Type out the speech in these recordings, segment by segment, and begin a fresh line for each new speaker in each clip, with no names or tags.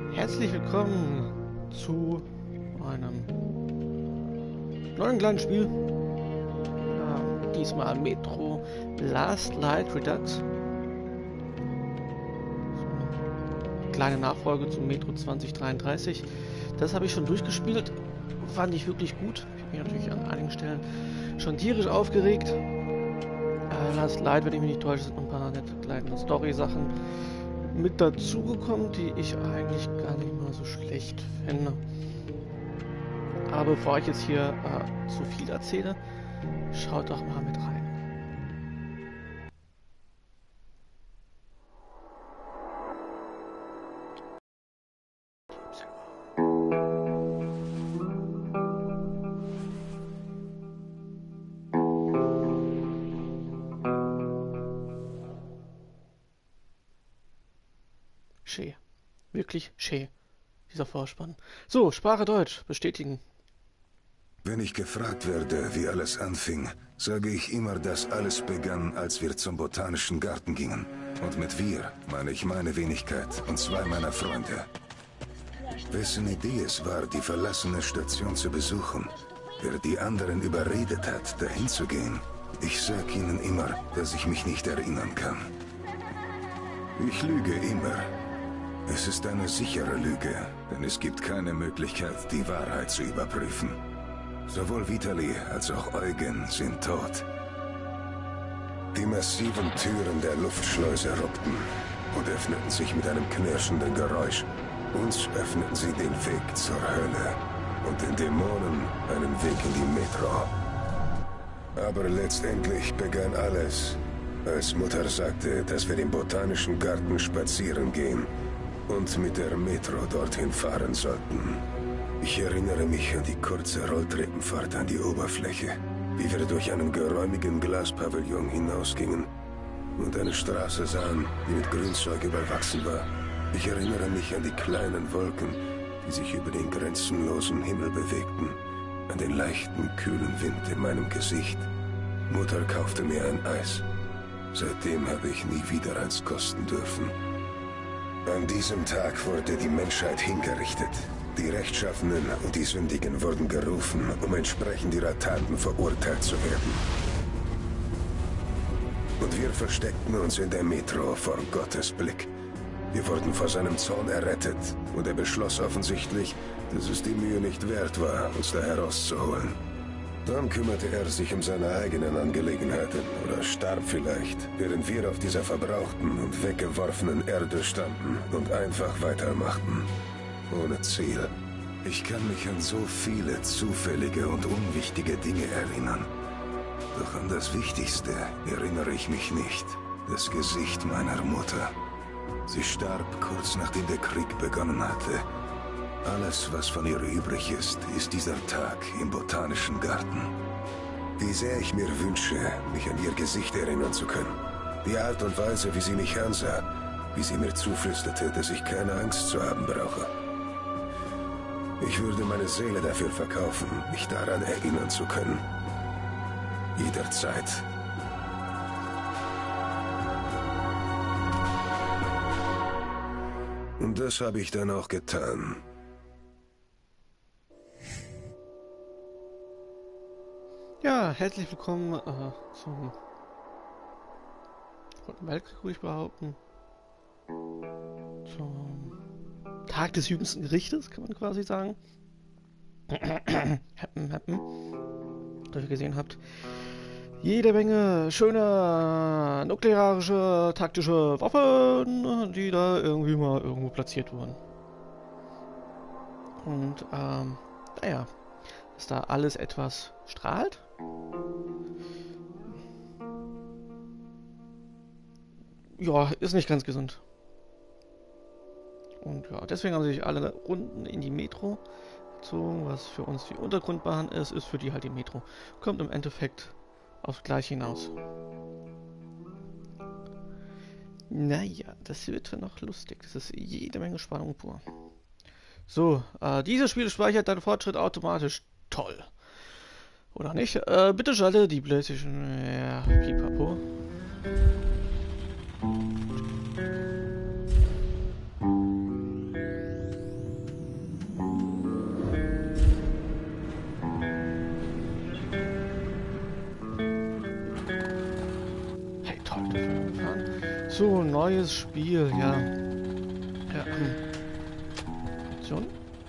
Herzlich willkommen zu einem neuen kleinen Spiel. Diesmal Metro Last Light Redux. So eine kleine Nachfolge zum Metro 2033. Das habe ich schon durchgespielt. Fand ich wirklich gut. Ich habe mich natürlich an einigen Stellen schon tierisch aufgeregt. Last Light, wenn ich mich nicht täusche, sind noch ein paar nette kleine Story-Sachen mit dazugekommen, die ich eigentlich gar nicht mal so schlecht finde. Aber bevor ich jetzt hier zu viel erzähle, schaut doch mal mit rein. Schön. Wirklich schön. Dieser Vorspann. So, Sprache Deutsch. Bestätigen.
Wenn ich gefragt werde, wie alles anfing, sage ich immer, dass alles begann, als wir zum Botanischen Garten gingen. Und mit wir meine ich meine Wenigkeit und zwei meiner Freunde. Wessen Idee es war, die verlassene Station zu besuchen, wer die anderen überredet hat, dahin zu gehen, ich sag ihnen immer, dass ich mich nicht erinnern kann. Ich lüge immer. Es ist eine sichere Lüge, denn es gibt keine Möglichkeit, die Wahrheit zu überprüfen. Sowohl Vitali als auch Eugen sind tot. Die massiven Türen der Luftschleuse ruckten und öffneten sich mit einem knirschenden Geräusch. Uns öffneten sie den Weg zur Hölle und den Dämonen einen Weg in die Metro. Aber letztendlich begann alles, als Mutter sagte, dass wir im Botanischen Garten spazieren gehen und mit der Metro dorthin fahren sollten. Ich erinnere mich an die kurze Rolltreppenfahrt an die Oberfläche, wie wir durch einen geräumigen Glaspavillon hinausgingen und eine Straße sahen, die mit Grünzeug überwachsen war. Ich erinnere mich an die kleinen Wolken, die sich über den grenzenlosen Himmel bewegten, an den leichten, kühlen Wind in meinem Gesicht. Mutter kaufte mir ein Eis. Seitdem habe ich nie wieder eins kosten dürfen. An diesem Tag wurde die Menschheit hingerichtet. Die Rechtschaffenen und die Sündigen wurden gerufen, um entsprechend ihrer Taten verurteilt zu werden. Und wir versteckten uns in der Metro vor Gottes Blick. Wir wurden vor seinem Zorn errettet und er beschloss offensichtlich, dass es die Mühe nicht wert war, uns da herauszuholen. Dann kümmerte er sich um seine eigenen Angelegenheiten oder starb vielleicht, während wir auf dieser verbrauchten und weggeworfenen Erde standen und einfach weitermachten. Ohne Ziel. Ich kann mich an so viele zufällige und unwichtige Dinge erinnern. Doch an das Wichtigste erinnere ich mich nicht. Das Gesicht meiner Mutter. Sie starb kurz nachdem der Krieg begonnen hatte. Alles, was von ihr übrig ist dieser Tag im Botanischen Garten. Wie sehr ich mir wünsche, mich an ihr Gesicht erinnern zu können. Die Art und Weise, wie sie mich ansah, wie sie mir zuflüsterte, dass ich keine Angst zu haben brauche. Ich würde meine Seele dafür verkaufen, mich daran erinnern zu können. Jederzeit. Und das habe ich dann auch getan.
Ja, herzlich willkommen zum Weltkrieg, würde ich behaupten. Zum Tag des jüngsten Gerichtes, kann man quasi sagen. Dass ihr gesehen habt, jede Menge schöner nuklearische taktische Waffen, die da irgendwie mal irgendwo platziert wurden. Und naja, dass da alles etwas strahlt. Ja, ist nicht ganz gesund. Und ja, deswegen haben sie sich alle Runden in die Metro gezogen, was für uns die Untergrundbahn ist, ist für die halt die Metro. Kommt im Endeffekt aufs Gleiche hinaus. Naja, das wird noch lustig. Das ist jede Menge Spannung pur. So, dieses Spiel speichert deinen Fortschritt automatisch. Toll. Oder nicht? Bitte schalte die PlayStation. Ja, pipapo. So, neues Spiel, ja. Ja, Option.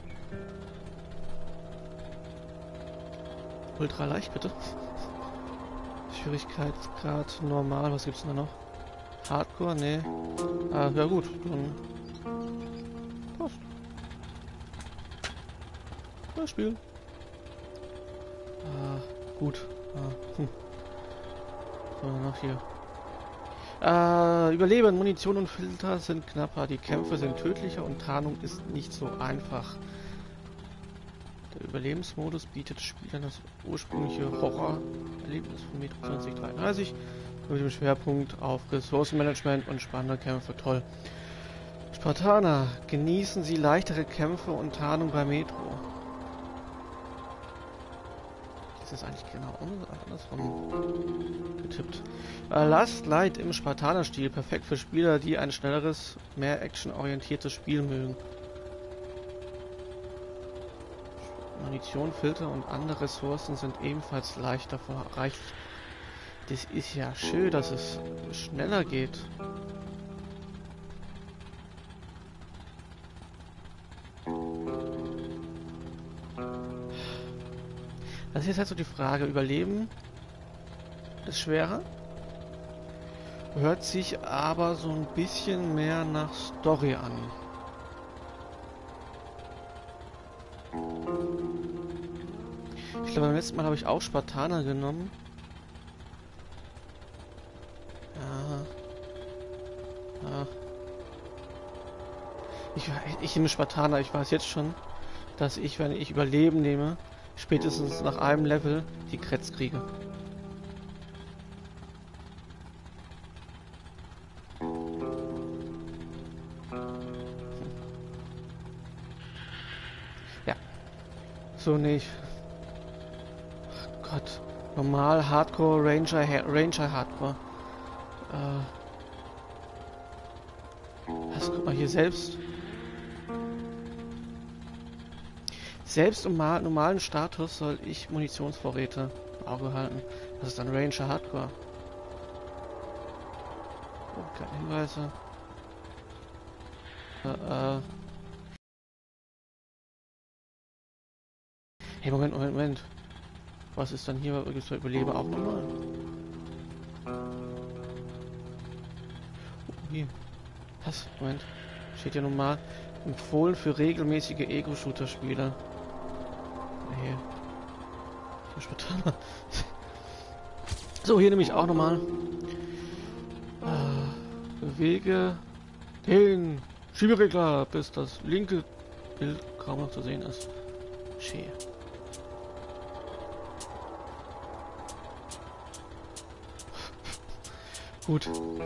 Ultra leicht, bitte. Schwierigkeitsgrad normal, was gibt's denn da noch? Hardcore? Nee. Ah, ja gut, dann passt. Das Spiel. Ah, gut. Was haben wir noch hier? Überleben, Munition und Filter sind knapper, die Kämpfe sind tödlicher und Tarnung ist nicht so einfach. Der Überlebensmodus bietet Spielern das ursprüngliche Horror-Erlebnis von Metro 2033 mit dem Schwerpunkt auf Ressourcenmanagement und spannende Kämpfe. Toll. Spartaner, genießen Sie leichtere Kämpfe und Tarnung bei Metro. Das ist eigentlich genau andersrum getippt. Last Light im Spartaner-Stil, perfekt für Spieler, die ein schnelleres, mehr actionorientiertes Spiel mögen. Munition, Filter und andere Ressourcen sind ebenfalls leichter erreicht. Das ist ja schön, dass es schneller geht. Das ist jetzt halt so die Frage. Überleben ist schwerer. Hört sich aber so ein bisschen mehr nach Story an. Ich glaube, beim letzten Mal habe ich auch Spartaner genommen. Ja. Ich nehme Spartaner. Ich weiß jetzt schon, dass ich, wenn ich Überleben nehme, spätestens nach einem Level die Kretz kriege. Ja. So nicht. Ach Gott. Normal, Hardcore, Ranger Hardcore. Guck mal hier selbst. Selbst im normalen Status soll ich Munitionsvorräte im Auge halten. Das ist dann Ranger Hardcore. Oh, keine Hinweise. Hey, Moment. Was ist dann hier? Gibt es Überlebe auch nochmal? Oh, hier. Was? Moment. Steht ja normal. Empfohlen für regelmäßige Ego-Shooter-Spieler. Nee. So, hier nehme ich auch nochmal. Bewege den Schieberegler, bis das linke Bild kaum noch zu sehen ist. Schön. Gut.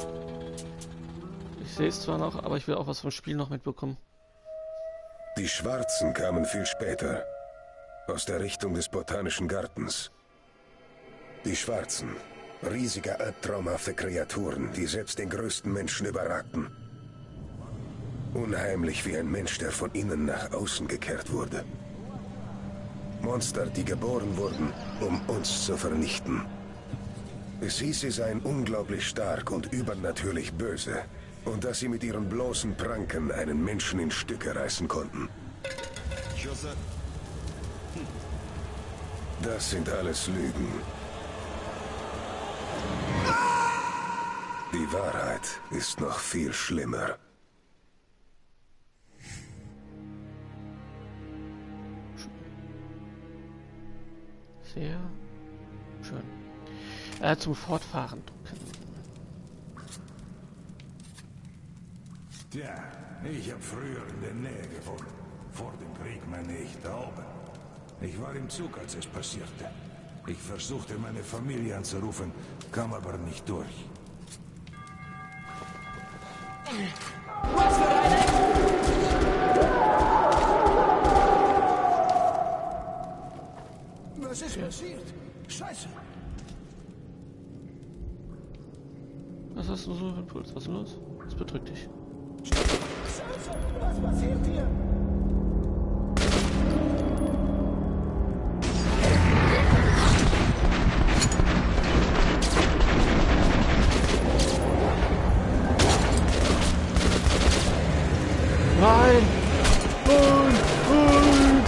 Ich sehe es zwar noch, aber ich will auch was vom Spiel noch mitbekommen.
Die Schwarzen kamen viel später. Aus der Richtung des Botanischen Gartens. Die Schwarzen. Riesige, albtraumhafte Kreaturen, die selbst den größten Menschen überragten. Unheimlich wie ein Mensch, der von innen nach außen gekehrt wurde. Monster, die geboren wurden, um uns zu vernichten. Es hieß, sie seien unglaublich stark und übernatürlich böse. Und dass sie mit ihren bloßen Pranken einen Menschen in Stücke reißen konnten. Das sind alles Lügen. Die Wahrheit ist noch viel schlimmer.
Sehr schön. Zum Fortfahren drücken.
Tja, ich habe früher in der Nähe gewohnt. Vor dem Krieg meine ich da oben. Ich war im Zug, als es passierte. Ich versuchte, meine Familie anzurufen, kam aber nicht durch.
Was für eine...
Was ist passiert? Scheiße.
Was hast du so für einen Puls? Was ist denn los? Das bedrückt dich.
Scheiße, was passiert hier?
Nein! Nein! Nein!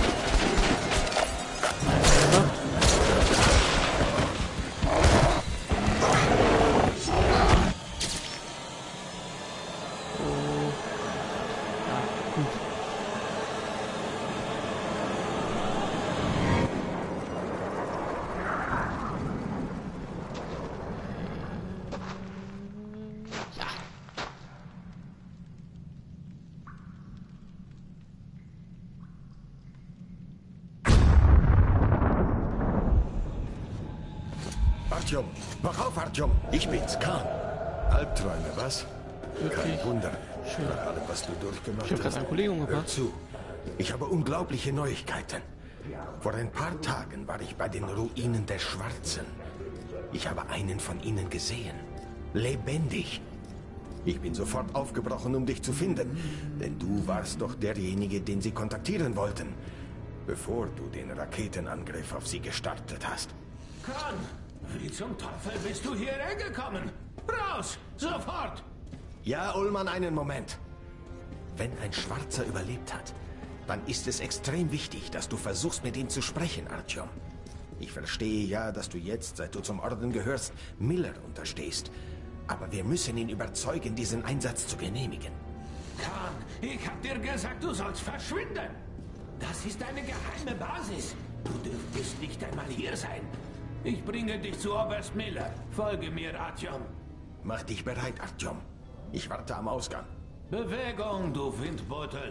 Artyom, wach auf, Artyom. Ich bin's, Khan. Albträume, was?
Wirklich?
Kein Wunder.
Schön.
Nach allem, was du durchgemacht
Ich habe gerade
hast.
einen Kollegen
Hör
umgebracht.
zu. Ich habe unglaubliche Neuigkeiten. Vor ein paar Tagen war ich bei den Ruinen der Schwarzen. Ich habe einen von ihnen gesehen. Lebendig. Ich bin sofort aufgebrochen, um dich zu finden. Denn du warst doch derjenige, den sie kontaktieren wollten. Bevor du den Raketenangriff auf sie gestartet hast.
Khan, wie zum Teufel bist du hierher gekommen? Raus! Sofort!
Ja, Ullmann, einen Moment. Wenn ein Schwarzer überlebt hat, dann ist es extrem wichtig, dass du versuchst, mit ihm zu sprechen, Artyom. Ich verstehe ja, dass du jetzt, seit du zum Orden gehörst, Miller unterstehst. Aber wir müssen ihn überzeugen, diesen Einsatz zu genehmigen.
Khan, ich hab dir gesagt, du sollst verschwinden. Das ist eine geheime Basis. Du dürftest nicht einmal hier sein. Ich bringe dich zu Oberst Miller. Folge mir, Artyom.
Mach dich bereit, Artyom. Ich warte am Ausgang.
Bewegung, du Windbeutel.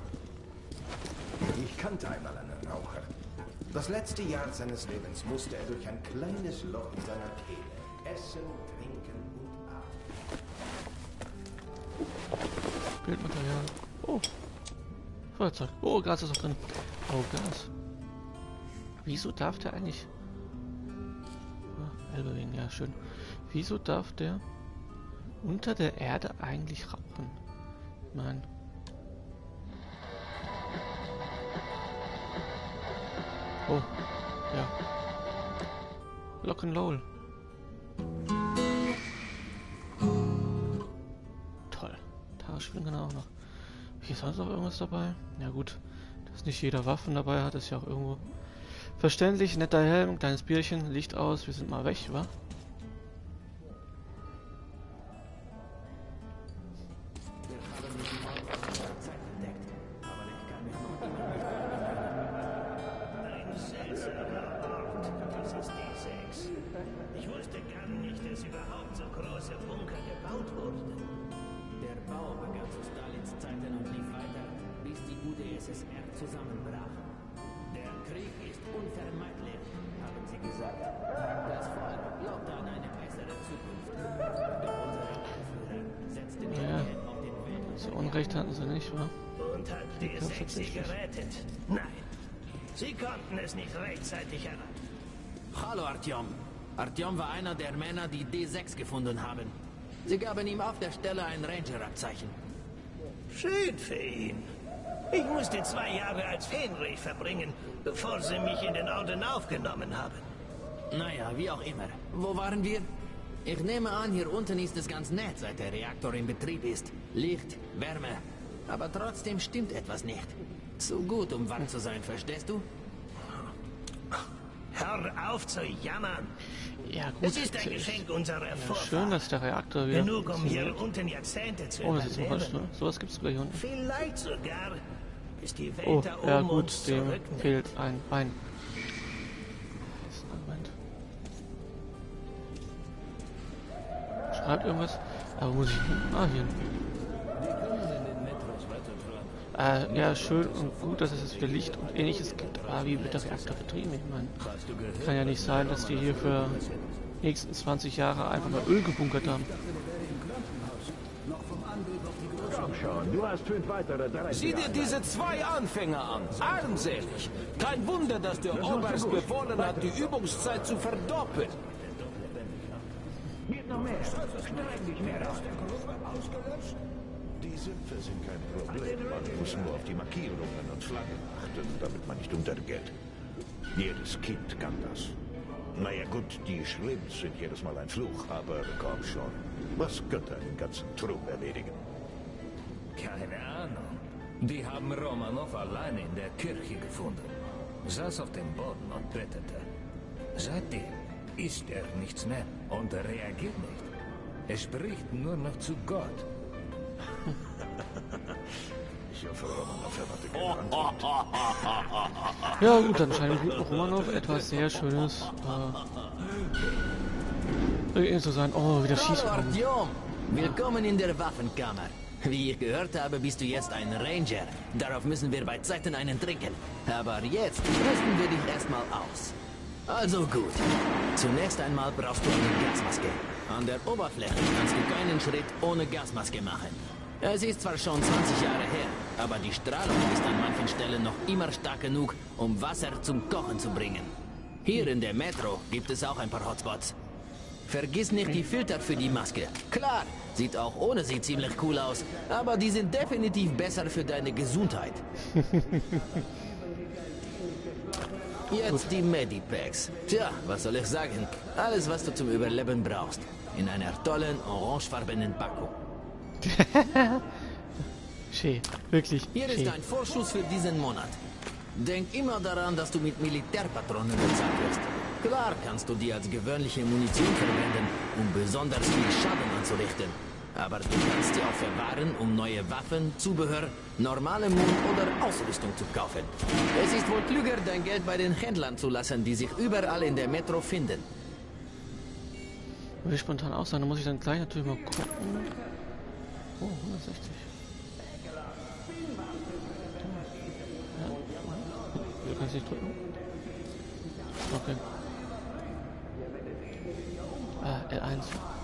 Ich kannte einmal einen Raucher. Das letzte Jahr seines Lebens musste er durch ein kleines Loch in seiner Kehle essen, trinken und atmen.
Bildmaterial. Oh. Feuerzeug. Oh, Gas ist auch drin. Oh, Gas. Wieso darf der eigentlich... Ah, Elbering, ja, schön. Wieso darf der unter der Erde eigentlich rauchen? Nein. Oh, ja. Lock'n'Roll. Toll. Tagesschwingen auch noch. Hier ist sonst noch irgendwas dabei? Ja gut, dass nicht jeder Waffen dabei hat, ist ja auch irgendwo verständlich. Netter Helm, kleines Bierchen, Licht aus, wir sind mal weg, wa?
Ich wusste gar nicht, dass überhaupt so große Bunker gebaut wurden.
Der Bau begann zu Stalins Zeiten und lief weiter, bis die UdSSR zusammenbrach. Der Krieg ist unvermeidlich, haben sie gesagt. Das Volk glaubte an eine bessere Zukunft. Doch unsere Anführer setzten ihr Geld auf den Weg.
So Unrecht hatten sie nicht, wa?
Und hat D6 sie gerettet? Nein. Sie konnten es nicht rechtzeitig erraten.
Hallo Artyom. Artyom war einer der Männer, die D6 gefunden haben. Sie gaben ihm auf der Stelle ein Ranger-Abzeichen.
Schön für ihn. Ich musste 2 Jahre als Fähnrich verbringen, bevor sie mich in den Orden aufgenommen haben.
Naja, wie auch immer. Wo waren wir? Ich nehme an, hier unten ist es ganz nett, seit der Reaktor in Betrieb ist. Licht, Wärme. Aber trotzdem stimmt etwas nicht. Zu gut, um wach zu sein, verstehst du?
Hör auf zu jammern.
Ja gut,
Es ist ein Geschenk unserer
ja,
Vorfahren.
schön, dass der Reaktor wieder...
Genug, um hier unten Jahrzehnte zu
Oh, das ist noch falsch,
überleben.
ne? Sowas gibt's gleich unten.
Vielleicht sogar, bis die Welt
Oh,
da
ja
oben
gut,
uns
dem
zurücknimmt.
fehlt ein Bein. Moment. Schreibt irgendwas? Aber muss ich... Ah, hier. Ja, schön und gut, dass es jetzt wieder Licht und Ähnliches gibt. Aber wie wird der Reaktor betrieben? Ich meine, kann ja nicht sein, dass die hier für die nächsten 20 Jahre einfach mal Öl gebunkert haben.
Komm schon, du hast 5 weitere 3.
Sieh dir diese 2 Anfänger an. Armselig. Kein Wunder, dass der Oberst befohlen hat, die Übungszeit zu verdoppeln.
Geht noch mehr. Streck dich mehr aus.
Die Sümpfe sind kein Problem. Man muss nur auf die Markierungen und Flaggen achten, damit man nicht untergeht. Jedes Kind kann das. Naja gut, die Schrimps sind jedes Mal ein Fluch, aber komm schon. Was könnte einen ganzen Trupp erledigen?
Keine Ahnung.
Die haben Romanov alleine in der Kirche gefunden. Saß auf dem Boden und betete. Seitdem isst er nichts mehr und reagiert nicht. Er spricht nur noch zu Gott.
Ich hoffe, Romanov erwartet keine Antwort.
Ja gut, dann scheint gut Romanov etwas sehr Schönes zu sein. Oh, wieder schießen.
Artyom, willkommen in der Waffenkammer. Wie ich gehört habe, bist du jetzt ein Ranger. Darauf müssen wir bei Zeiten einen trinken. Aber jetzt rüsten wir dich erstmal aus. Also gut. Zunächst einmal brauchst du eine Gasmaske. An der Oberfläche kannst du keinen Schritt ohne Gasmaske machen. Es ist zwar schon 20 Jahre her, aber die Strahlung ist an manchen Stellen noch immer stark genug, um Wasser zum Kochen zu bringen. Hier in der Metro gibt es auch ein paar Hotspots. Vergiss nicht die Filter für die Maske. Klar, sieht auch ohne sie ziemlich cool aus, aber die sind definitiv besser für deine Gesundheit. Jetzt die Medipacks. Tja, was soll ich sagen? Alles, was du zum Überleben brauchst. In einer tollen, orangefarbenen Packung.
Schön, wirklich.
Hier ist ein Vorschuss für diesen Monat. Denk immer daran, dass du mit Militärpatronen bezahlt wirst. Klar kannst du die als gewöhnliche Munition verwenden, um besonders viel Schaden anzurichten. Aber du kannst sie auch verwahren, um neue Waffen, Zubehör, normale Mund oder Ausrüstung zu kaufen. Es ist wohl klüger, dein Geld bei den Händlern zu lassen, die sich überall in der Metro finden.
Will ich spontan auch sagen, da muss ich dann gleich natürlich mal gucken. Oh, 160. Ja. Du kannst nicht drücken. Okay. L1.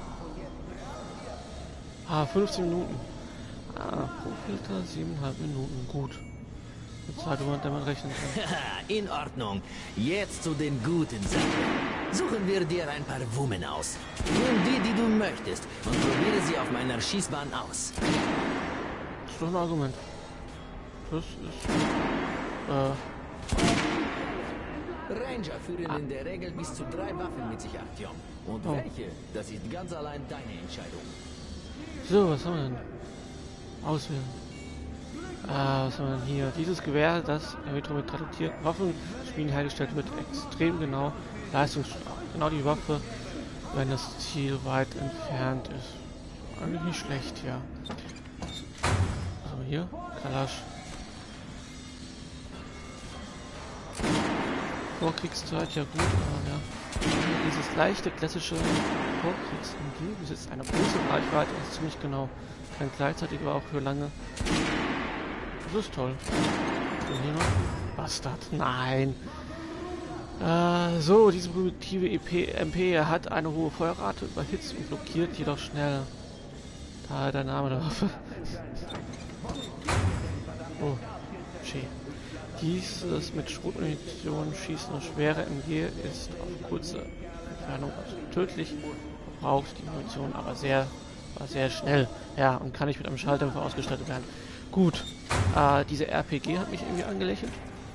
15 Minuten. Pro Filter 7,5 Minuten. Gut. Eine Zeit, wo man damit rechnen kann.
In Ordnung. Jetzt zu den guten Sachen. Suchen wir dir ein paar Wummen aus. Nimm die du möchtest und probiere sie auf meiner Schießbahn aus.
Das ist doch ein Argument. Das ist...
Ranger führen in der Regel bis zu 3 Waffen mit sich, Artyom. Und welche? Das ist ganz allein deine Entscheidung.
So, was haben wir denn? Auswählen. Was haben wir denn hier? Dieses Gewehr, das mit traduzierten Waffenspielen hergestellt wird, extrem genau, leistungsstark. Genau die Waffe, wenn das Ziel weit entfernt ist. Eigentlich nicht schlecht, ja. Was haben wir hier? Kalasch. Vorkriegszeit, ja gut, aber ja. Dieses leichte, klassische Vorkriegs-MG besitzt eine große Reichweite und ist ziemlich genau. Kann gleichzeitig aber auch für lange. Das ist toll. Und hier noch? Bastard. Nein. So, diese primitive MP hat eine hohe Feuerrate, überhitzt und blockiert jedoch schnell. Da der Name der Waffe. Oh, schön. Dieses mit Schrotmunition schießende schwere MG ist auf kurze Entfernung tödlich, braucht die Munition aber sehr schnell. Ja, und kann nicht mit einem Schalldämpfer ausgestattet werden. Gut, diese RPG hat mich irgendwie angelächelt.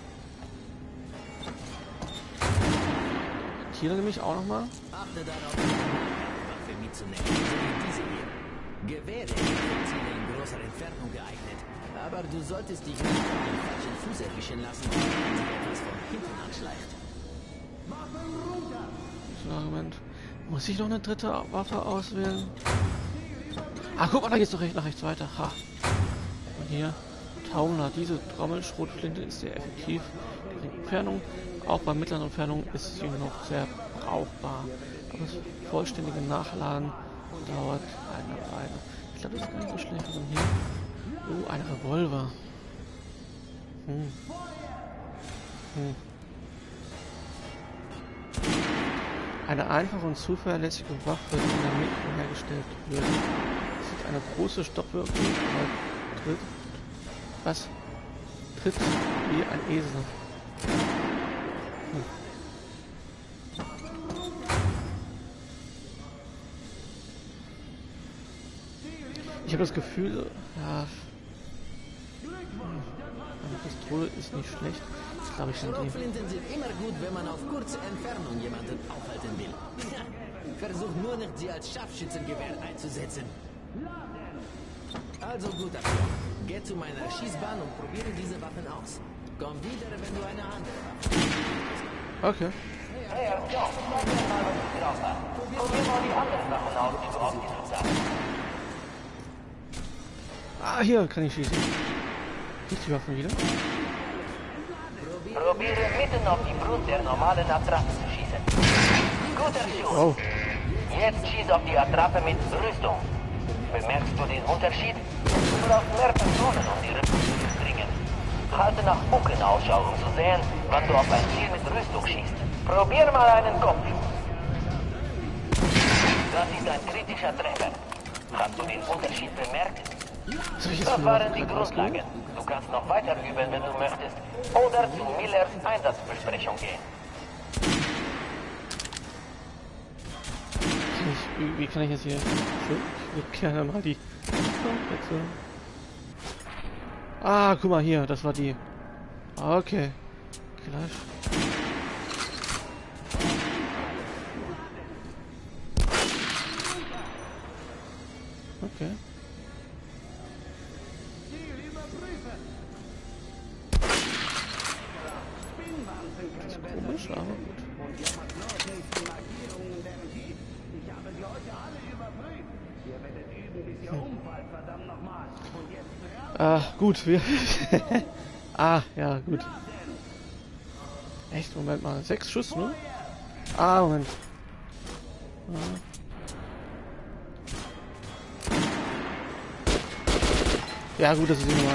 Hier nämlich auch nochmal.
Achte darauf, Waffe mitzunehmen, so wie diese hier. Gewehre sind für Ziele in großer Entfernung geeignet. Aber du solltest dich nicht auf den falschen Fuß erwischen lassen, wenn sich etwas von hinten anschleicht.
Das ist ein Argument. Muss ich noch eine dritte Waffe auswählen? Ah, guck mal, da geht's doch nach rechts weiter. Ha. Und hier. Taumler. Diese Trommelschrotflinte ist sehr effektiv. Die Entfernung, auch bei mittleren Entfernungen, ist sie noch sehr brauchbar. Aber das vollständige Nachladen dauert eine Weile. Ich glaube, das ist gar nicht so schlecht. Und hier. Ein Revolver. Eine einfache und zuverlässige Waffe, die in der Metro hergestellt wird. Es ist eine große Stoppwirkung, aber tritt wie ein Esel. Ich habe das Gefühl, ja, eine Pistole ist nicht schlecht. Das glaube ich schon.
Schrotflinten sind immer gut, wenn man auf kurze Entfernung jemanden aufhalten will. Versuch nur nicht, sie als Scharfschützengewehr einzusetzen. Also gut, Abschluss. Geh zu meiner Schießbahn und probiere diese Waffen aus. Komm wieder, wenn du eine andere Waffe hast.
Okay.
Hey, Artyom, sag mir mal, was du drauf hast. Probier mal die anderen Waffen aus, die du ausgesucht hast.
Ah, hier kann ich schießen. Nicht die Waffen wieder.
Probiere mitten auf die Brust der normalen Attrappe zu schießen. Guter Schuss.
Oh.
Jetzt schieß auf die Attrappe mit Rüstung. Bemerkst du den Unterschied? Du brauchst mehr Personen, um die Rippen zu durchdringen. Halte nach Bucken Ausschau, um zu sehen, wann du auf ein Ziel mit Rüstung schießt. Probier mal einen Kopfschuss. Das ist ein kritischer Treffer. Hast du den Unterschied bemerkt? Das waren die Grundlagen. Du kannst noch weiter üben, wenn du möchtest. Oder zu Millers Einsatzbesprechung gehen.
Wie kann ich jetzt hier... Ich würde gerne mal die... Ah, guck mal hier, das war die... Okay. Clash. Okay. Das ist komisch, aber gut. Gut, wir... ja, gut. Echt, Moment mal. 6 Schuss, ne? Moment. Ja, gut, das ist normal.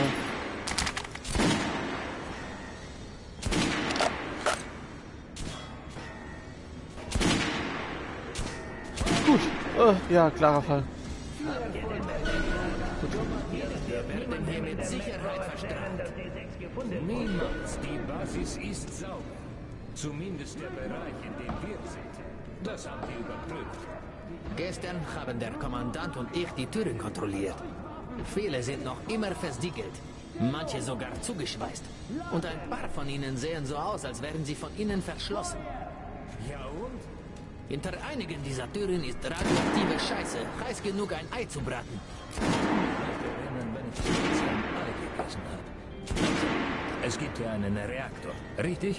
Gut. Ja, klarer Fall.
Wir werden hier mit Sicherheit verstanden.
Niemals. Die Basis ist sauber. Zumindest der Bereich, in dem wir sind. Das haben wir überprüft.
Gestern haben der Kommandant und ich die Türen kontrolliert. Viele sind noch immer versiegelt. Manche sogar zugeschweißt. Und ein paar von ihnen sehen so aus, als wären sie von innen verschlossen.
Ja und?
Hinter einigen dieser Türen ist radioaktive Scheiße, heiß genug ein Ei zu braten.
Es gibt ja einen Reaktor, richtig?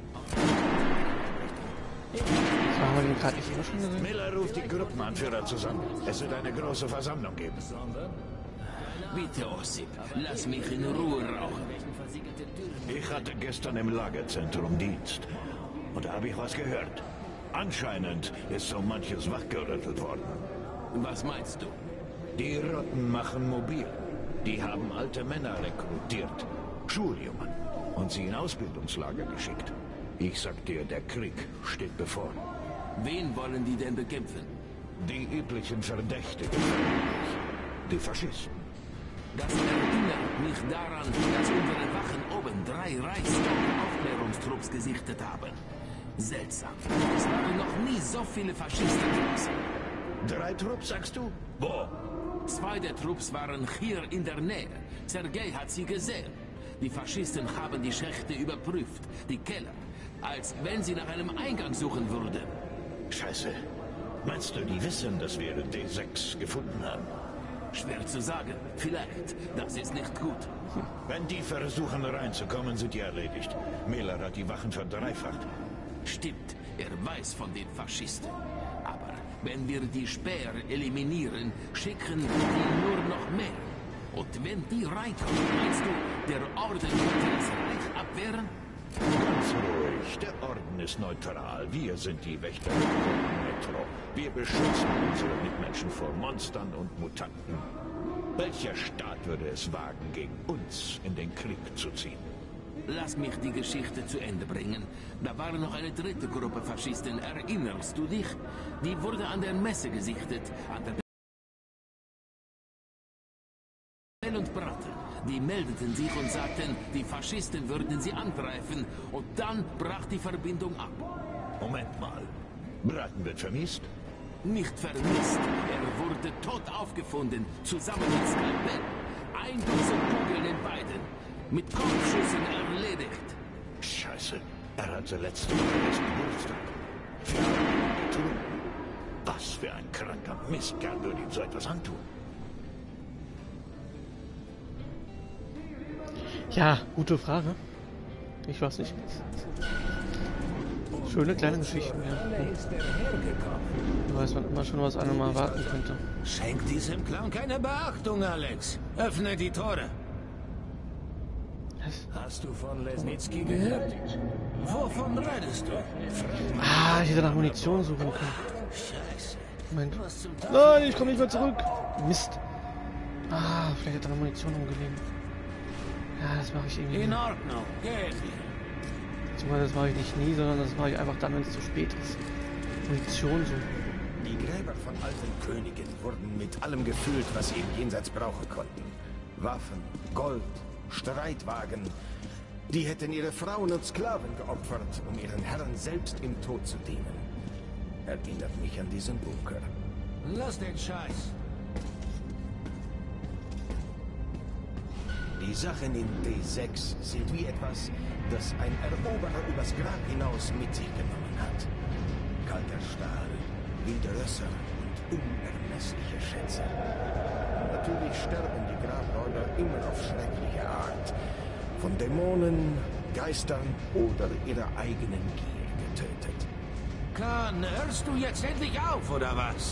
Haben wir den gerade nicht immer schon gesehen?
Miller ruft die Gruppenanführer zusammen. Es wird eine große Versammlung geben.
Bitte, Ossip, lass mich in Ruhe rauchen.
Ich hatte gestern im Lagerzentrum Dienst. Und da habe ich was gehört. Anscheinend ist so manches wachgerüttelt worden.
Was meinst du?
Die Rotten machen mobil. Die haben alte Männer rekrutiert. Schuljungen. Und sie in Ausbildungslager geschickt. Ich sag dir, der Krieg steht bevor.
Wen wollen die denn bekämpfen?
Die üblichen Verdächtigen. Die Faschisten.
Das erinnert mich daran, dass unsere Wachen oben 3 Reichstag-Aufklärungstrupps gesichtet haben. Seltsam. Es waren noch nie so viele Faschistentrupps.
3 Trupps, sagst du? Wo?
2 der Trupps waren hier in der Nähe. Sergei hat sie gesehen. Die Faschisten haben die Schächte überprüft, die Keller, als wenn sie nach einem Eingang suchen würden.
Scheiße. Meinst du, die wissen, dass wir D6 gefunden haben?
Schwer zu sagen. Vielleicht. Das ist nicht gut.
Wenn die versuchen reinzukommen, sind die erledigt. Miller hat die Wachen verdreifacht.
Stimmt. Er weiß von den Faschisten. Aber wenn wir die Späher eliminieren, schicken die nur noch mehr. Und wenn die reinkommen, meinst du, der Orden könnte das Reich abwehren?
Ganz ruhig. Der Orden ist neutral. Wir sind die Wächter der Metro. Wir beschützen unsere Mitmenschen vor Monstern und Mutanten. Welcher Staat würde es wagen, gegen uns in den Krieg zu ziehen?
Lass mich die Geschichte zu Ende bringen. Da war noch eine dritte Gruppe Faschisten. Erinnerst du dich? Die wurde an der Messe gesichtet. An der und Bratte. Die meldeten sich und sagten, die Faschisten würden sie angreifen. Und dann brach die Verbindung ab.
Moment mal. Braten wird vermisst?
Nicht vermisst. Er wurde tot aufgefunden, zusammen mit Skalpell. 1 Dutzend Kugeln in beiden. Mit Kopfschüssen erledigt.
Scheiße. Er hatte letzte Woche erst Geburtstag. Für getrunken. Was für ein kranker Mistkerl würde ihm so etwas antun?
Ja, gute Frage. Ich weiß nicht. Schöne kleine Geschichten, ja. Da weiß man immer schon, was einem erwarten könnte.
Schenk diesem Clown keine Beachtung, Alex. Öffne die Tore.
Hast du von Lesnitzki gehört?
Wovon redest du?
Ah, ich hätte nach Munition suchen können.
Scheiße.
Moment. Nein, ich komme nicht mehr zurück. Mist. Ah, vielleicht hat er eine Munition umgelegen. Ja, das mache ich irgendwie.
In Ordnung, geht.
Zumal das mache ich nicht nie, sondern das mache ich einfach dann, wenn es zu spät ist. Munition suchen.
Die Gräber von alten Königen wurden mit allem gefüllt, was sie im Jenseits brauchen konnten. Waffen, Gold, Streitwagen. Die hätten ihre Frauen und Sklaven geopfert, um ihren Herren selbst im Tod zu dienen. Erinnert mich an diesen Bunker.
Lass den Scheiß.
Die Sachen in D6 sind wie etwas, das ein Eroberer übers Grab hinaus mit sich genommen hat. Kalter Stahl, wilde Rösser und unermessliche Schätze. Natürlich sterben die Grabräuber immer auf schreckliche Art. Von Dämonen, Geistern oder ihrer eigenen Gier getötet.
Kahn, hörst du jetzt endlich auf, oder was?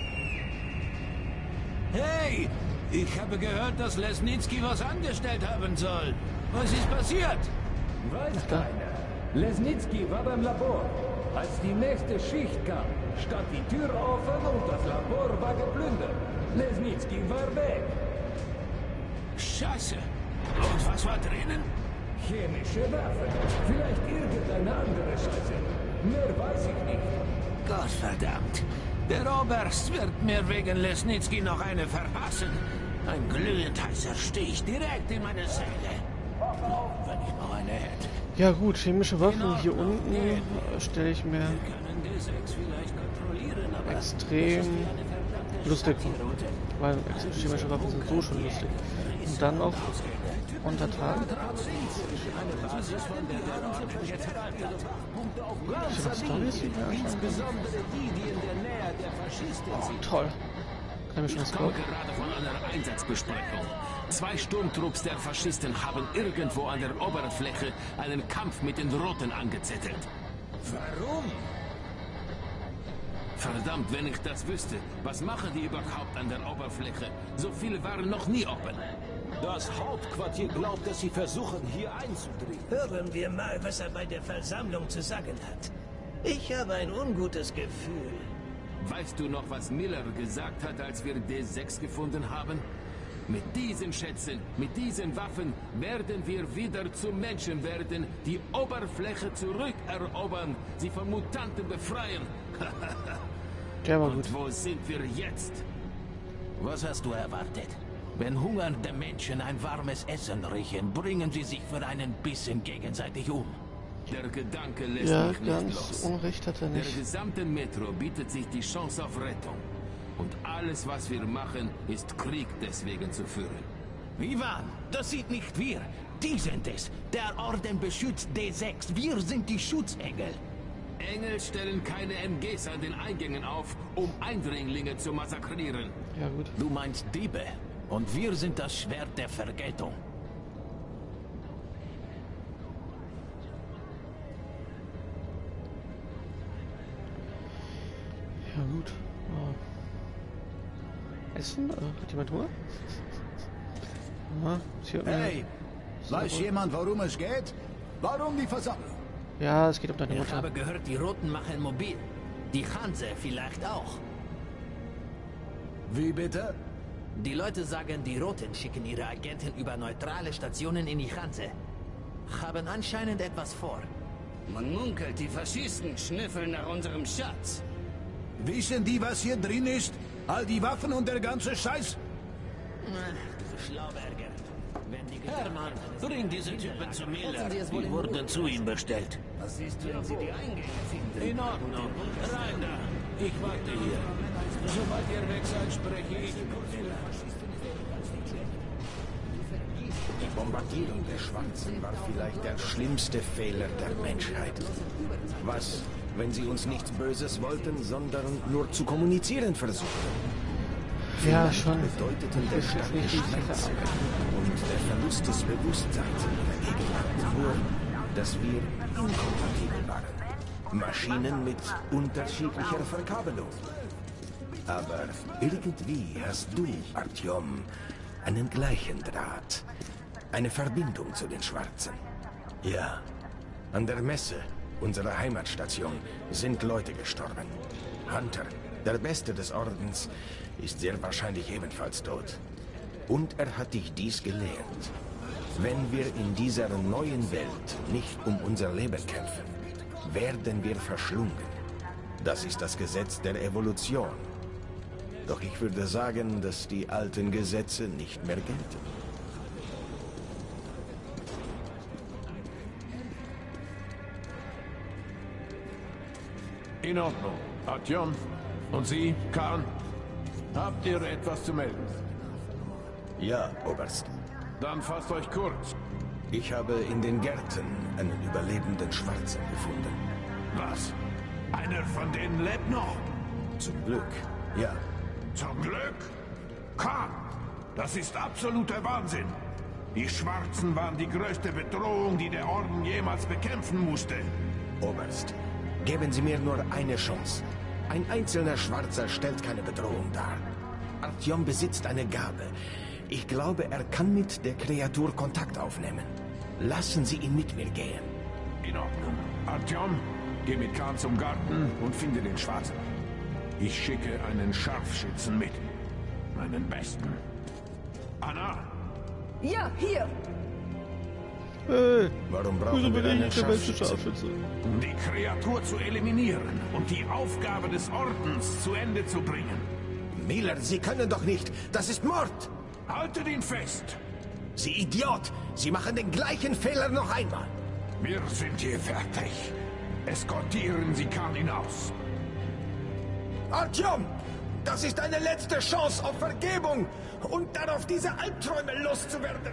Hey! Ich habe gehört, dass Lesnitzki was angestellt haben soll. Was ist passiert?
Weiß keiner. Lesnitzki war beim Labor. Als die nächste Schicht kam, stand die Tür offen und das Labor war geplündert. Lesnitzki war weg.
Scheiße. Und was war drinnen?
Chemische Waffen. Vielleicht irgendeine andere Scheiße. Mehr weiß ich nicht.
Gottverdammt. Der Oberst wird mir wegen Lesnitzki noch eine verpassen. Ein glühend heißer Stich direkt in meine Seele. Wenn ich noch eine hätte.
Ja gut, chemische Waffen hier unten stelle ich mir extrem lustig vor. Weil chemische Waffen sind so schon lustig. Und dann noch unter Tage. Ich habe Storys, die mir anschauen. Oh, toll. Kann ich mir schon das Gold?
Gerade von einer Einsatzbesprechung. 2 Sturmtrupps der Faschisten haben irgendwo an der Oberfläche einen Kampf mit den Roten angezettelt.
Warum?
Verdammt, wenn ich das wüsste. Was machen die überhaupt an der Oberfläche? So viele waren noch nie oben.
Das Hauptquartier glaubt, dass sie versuchen, hier einzudringen.
Hören wir mal, was er bei der Versammlung zu sagen hat. Ich habe ein ungutes Gefühl.
Weißt du noch, was Miller gesagt hat, als wir D6 gefunden haben? Mit diesen Schätzen, mit diesen Waffen werden wir wieder zu Menschen werden, die Oberfläche zurückerobern, sie von Mutanten befreien.
Der war gut.
Und wo sind wir jetzt?
Was hast du erwartet? Wenn hungernde Menschen ein warmes Essen riechen, bringen sie sich für einen Bissen gegenseitig um.
Der Gedanke lässt
Ja,
mich nicht
ganz
los.
unrecht hat er
Der
nicht.
gesamten Metro bietet sich die Chance auf Rettung. Und alles, was wir machen, ist Krieg deswegen zu führen.
Ivan, das sind nicht wir. Die sind es. Der Orden beschützt D6. Wir sind die Schutzengel.
Engel stellen keine MGs an den Eingängen auf, um Eindringlinge zu massakrieren.
Ja gut.
Du meinst Diebe. Und wir sind das Schwert der Vergeltung.
Ja gut. Oh. Essen? Hat jemand Hunger? Ja,
hey, weiß jemand, worum es geht? Warum die Versammlung?
Ja, es geht um deine
Ich
Mutter.
habe gehört, die Roten machen mobil. Die Hanse vielleicht auch.
Wie bitte?
Die Leute sagen, die Roten schicken ihre Agenten über neutrale Stationen in die Hanse. Haben anscheinend etwas vor.
Man munkelt, die Faschisten schnüffeln nach unserem Schatz.
Wissen die, was hier drin ist? All die Waffen und der ganze Scheiß?
Schlauberger.
Hermann, bring diese Typen zu Miller. Die wurden zu ihm bestellt.
Was ist, wenn sie die Eingänge finden?
In Ordnung. Rein da. Ich warte hier. Sobald ihr weg seid, spreche ich mit Miller.
Die Bombardierung der Schwarzen war vielleicht der schlimmste Fehler der Menschheit. Was, wenn sie uns nichts Böses wollten, sondern nur zu kommunizieren versuchten?
Ja, schon.
bedeuteten der starke Schmerz und der Verlust des Bewusstseins in ihrer Gegenwart nur, dass wir inkompatibel waren. Maschinen mit unterschiedlicher Verkabelung. Aber irgendwie hast du, Artyom, einen gleichen Draht. Eine Verbindung zu den Schwarzen. Ja, an der Messe, unserer Heimatstation, sind Leute gestorben. Hunter, der Beste des Ordens, ist sehr wahrscheinlich ebenfalls tot. Und er hat dich dies gelehrt. Wenn wir in dieser neuen Welt nicht um unser Leben kämpfen, werden wir verschlungen. Das ist das Gesetz der Evolution. Doch ich würde sagen, dass die alten Gesetze nicht mehr gelten.
In Ordnung. Artyom? Und Sie, Khan? Habt ihr etwas zu melden?
Ja, Oberst.
Dann fasst euch kurz.
Ich habe in den Gärten einen überlebenden Schwarzen gefunden.
Was? Einer von denen lebt noch?
Zum Glück, ja.
Zum Glück? Khan, das ist absoluter Wahnsinn. Die Schwarzen waren die größte Bedrohung, die der Orden jemals bekämpfen musste.
Oberst, geben Sie mir nur eine Chance. Ein einzelner Schwarzer stellt keine Bedrohung dar. Artyom besitzt eine Gabe. Ich glaube, er kann mit der Kreatur Kontakt aufnehmen. Lassen Sie ihn mit mir gehen.
In Ordnung. Artyom, geh mit Khan zum Garten und finde den Schwarzen. Ich schicke einen Scharfschützen mit. Meinen Besten. Anna!
Ja, hier!
Warum brauchen wir einen Scharfschützen?
Um die Kreatur zu eliminieren und die Aufgabe des Ordens zu Ende zu bringen.
Miller, Sie können doch nicht! Das ist Mord!
Haltet ihn fest!
Sie Idiot! Sie machen den gleichen Fehler noch einmal!
Wir sind hier fertig. Eskortieren Sie Khan hinaus.
Artyom! Das ist eine letzte Chance auf Vergebung und darauf, diese Albträume loszuwerden!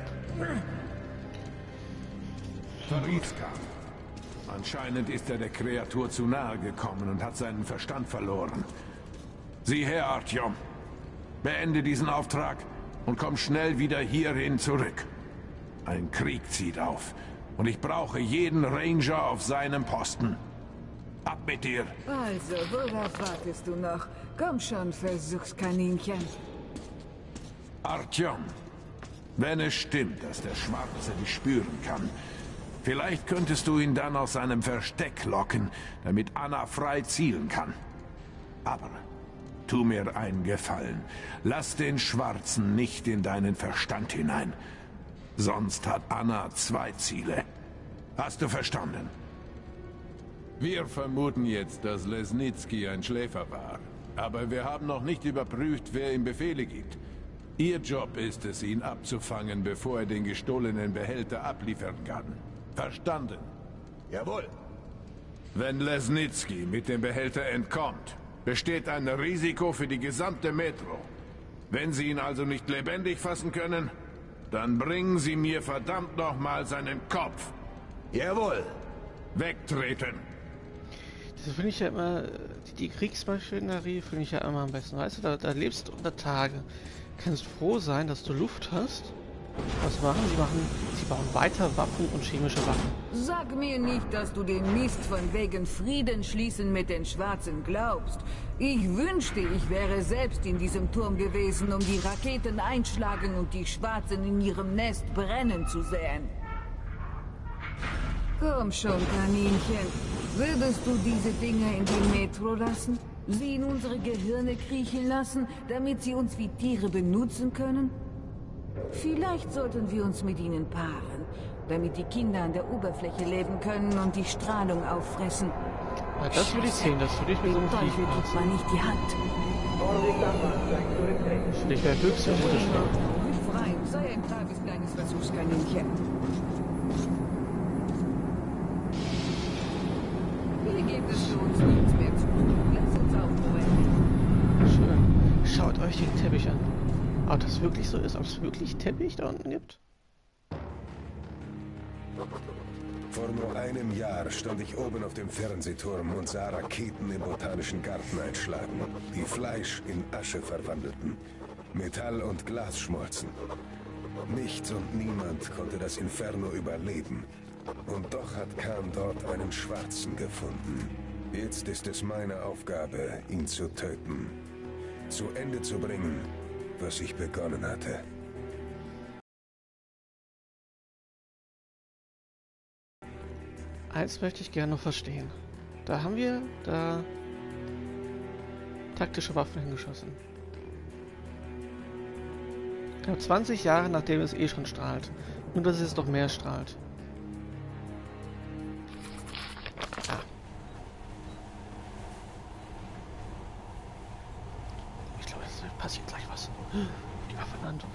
Verriet Khan. Anscheinend ist er der Kreatur zu nahe gekommen und hat seinen Verstand verloren. Sieh her, Artyom. Beende diesen Auftrag und komm schnell wieder hierhin zurück. Ein Krieg zieht auf und ich brauche jeden Ranger auf seinem Posten. Ab mit dir!
Also, worauf wartest du noch? Komm schon, Versuchskaninchen.
Artyom, wenn es stimmt, dass der Schwarze dich spüren kann, vielleicht könntest du ihn dann aus seinem Versteck locken, damit Anna frei zielen kann. Aber tu mir einen Gefallen. Lass den Schwarzen nicht in deinen Verstand hinein. Sonst hat Anna zwei Ziele. Hast du verstanden?
Wir vermuten jetzt, dass Lesnitzki ein Schläfer war. Aber wir haben noch nicht überprüft, wer ihm Befehle gibt. Ihr Job ist es, ihn abzufangen, bevor er den gestohlenen Behälter abliefern kann. Verstanden?
Jawohl.
Wenn Lesnitzki mit dem Behälter entkommt, besteht ein Risiko für die gesamte Metro. Wenn Sie ihn also nicht lebendig fassen können, dann bringen Sie mir verdammt nochmal seinen Kopf.
Jawohl.
Wegtreten.
Das finde ich ja immer, die Kriegsmaschinerie finde ich ja immer am besten. Weißt du, da lebst du unter Tage. Kannst froh sein, dass du Luft hast. Was machen sie? Sie bauen weiter Waffen und chemische Waffen.
Sag mir nicht, dass du den Mist von wegen Frieden schließen mit den Schwarzen glaubst. Ich wünschte, ich wäre selbst in diesem Turm gewesen, um die Raketen einschlagen und die Schwarzen in ihrem Nest brennen zu sehen. Komm schon, Kaninchen. Würdest du diese Dinger in die Metro lassen? Sie in unsere Gehirne kriechen lassen, damit sie uns wie Tiere benutzen können? Vielleicht sollten wir uns mit ihnen paaren, damit die Kinder an der Oberfläche leben können und die Strahlung auffressen.
Ja, das würde ich sehen, das würde ich mir so ein Viech machen.
Tut man nicht die Hand.
Ich wäre höchst erotisch.
Frei, sei ein braves kleines Versuchskaninchen. Hier gibt es für uns nichts mehr zu tun. Lass uns aufräumen.
Schön. Schaut euch den Teppich an. Ob das wirklich so ist, ob es wirklich Teppich da unten gibt?
Vor nur einem Jahr stand ich oben auf dem Fernsehturm und sah Raketen im Botanischen Garten einschlagen, die Fleisch in Asche verwandelten. Metall und Glas schmolzen. Nichts und niemand konnte das Inferno überleben. Und doch hat Khan dort einen Schwarzen gefunden. Jetzt ist es meine Aufgabe, ihn zu töten. Zu Ende zu bringen, was ich begonnen hatte.
Eins möchte ich gerne noch verstehen. Da haben wir da taktische Waffen hingeschossen. Knapp 20 Jahre nachdem es eh schon strahlt. Nur dass es jetzt noch mehr strahlt. Ah. Ich glaube, es passiert gleich was. Die Waffe landet.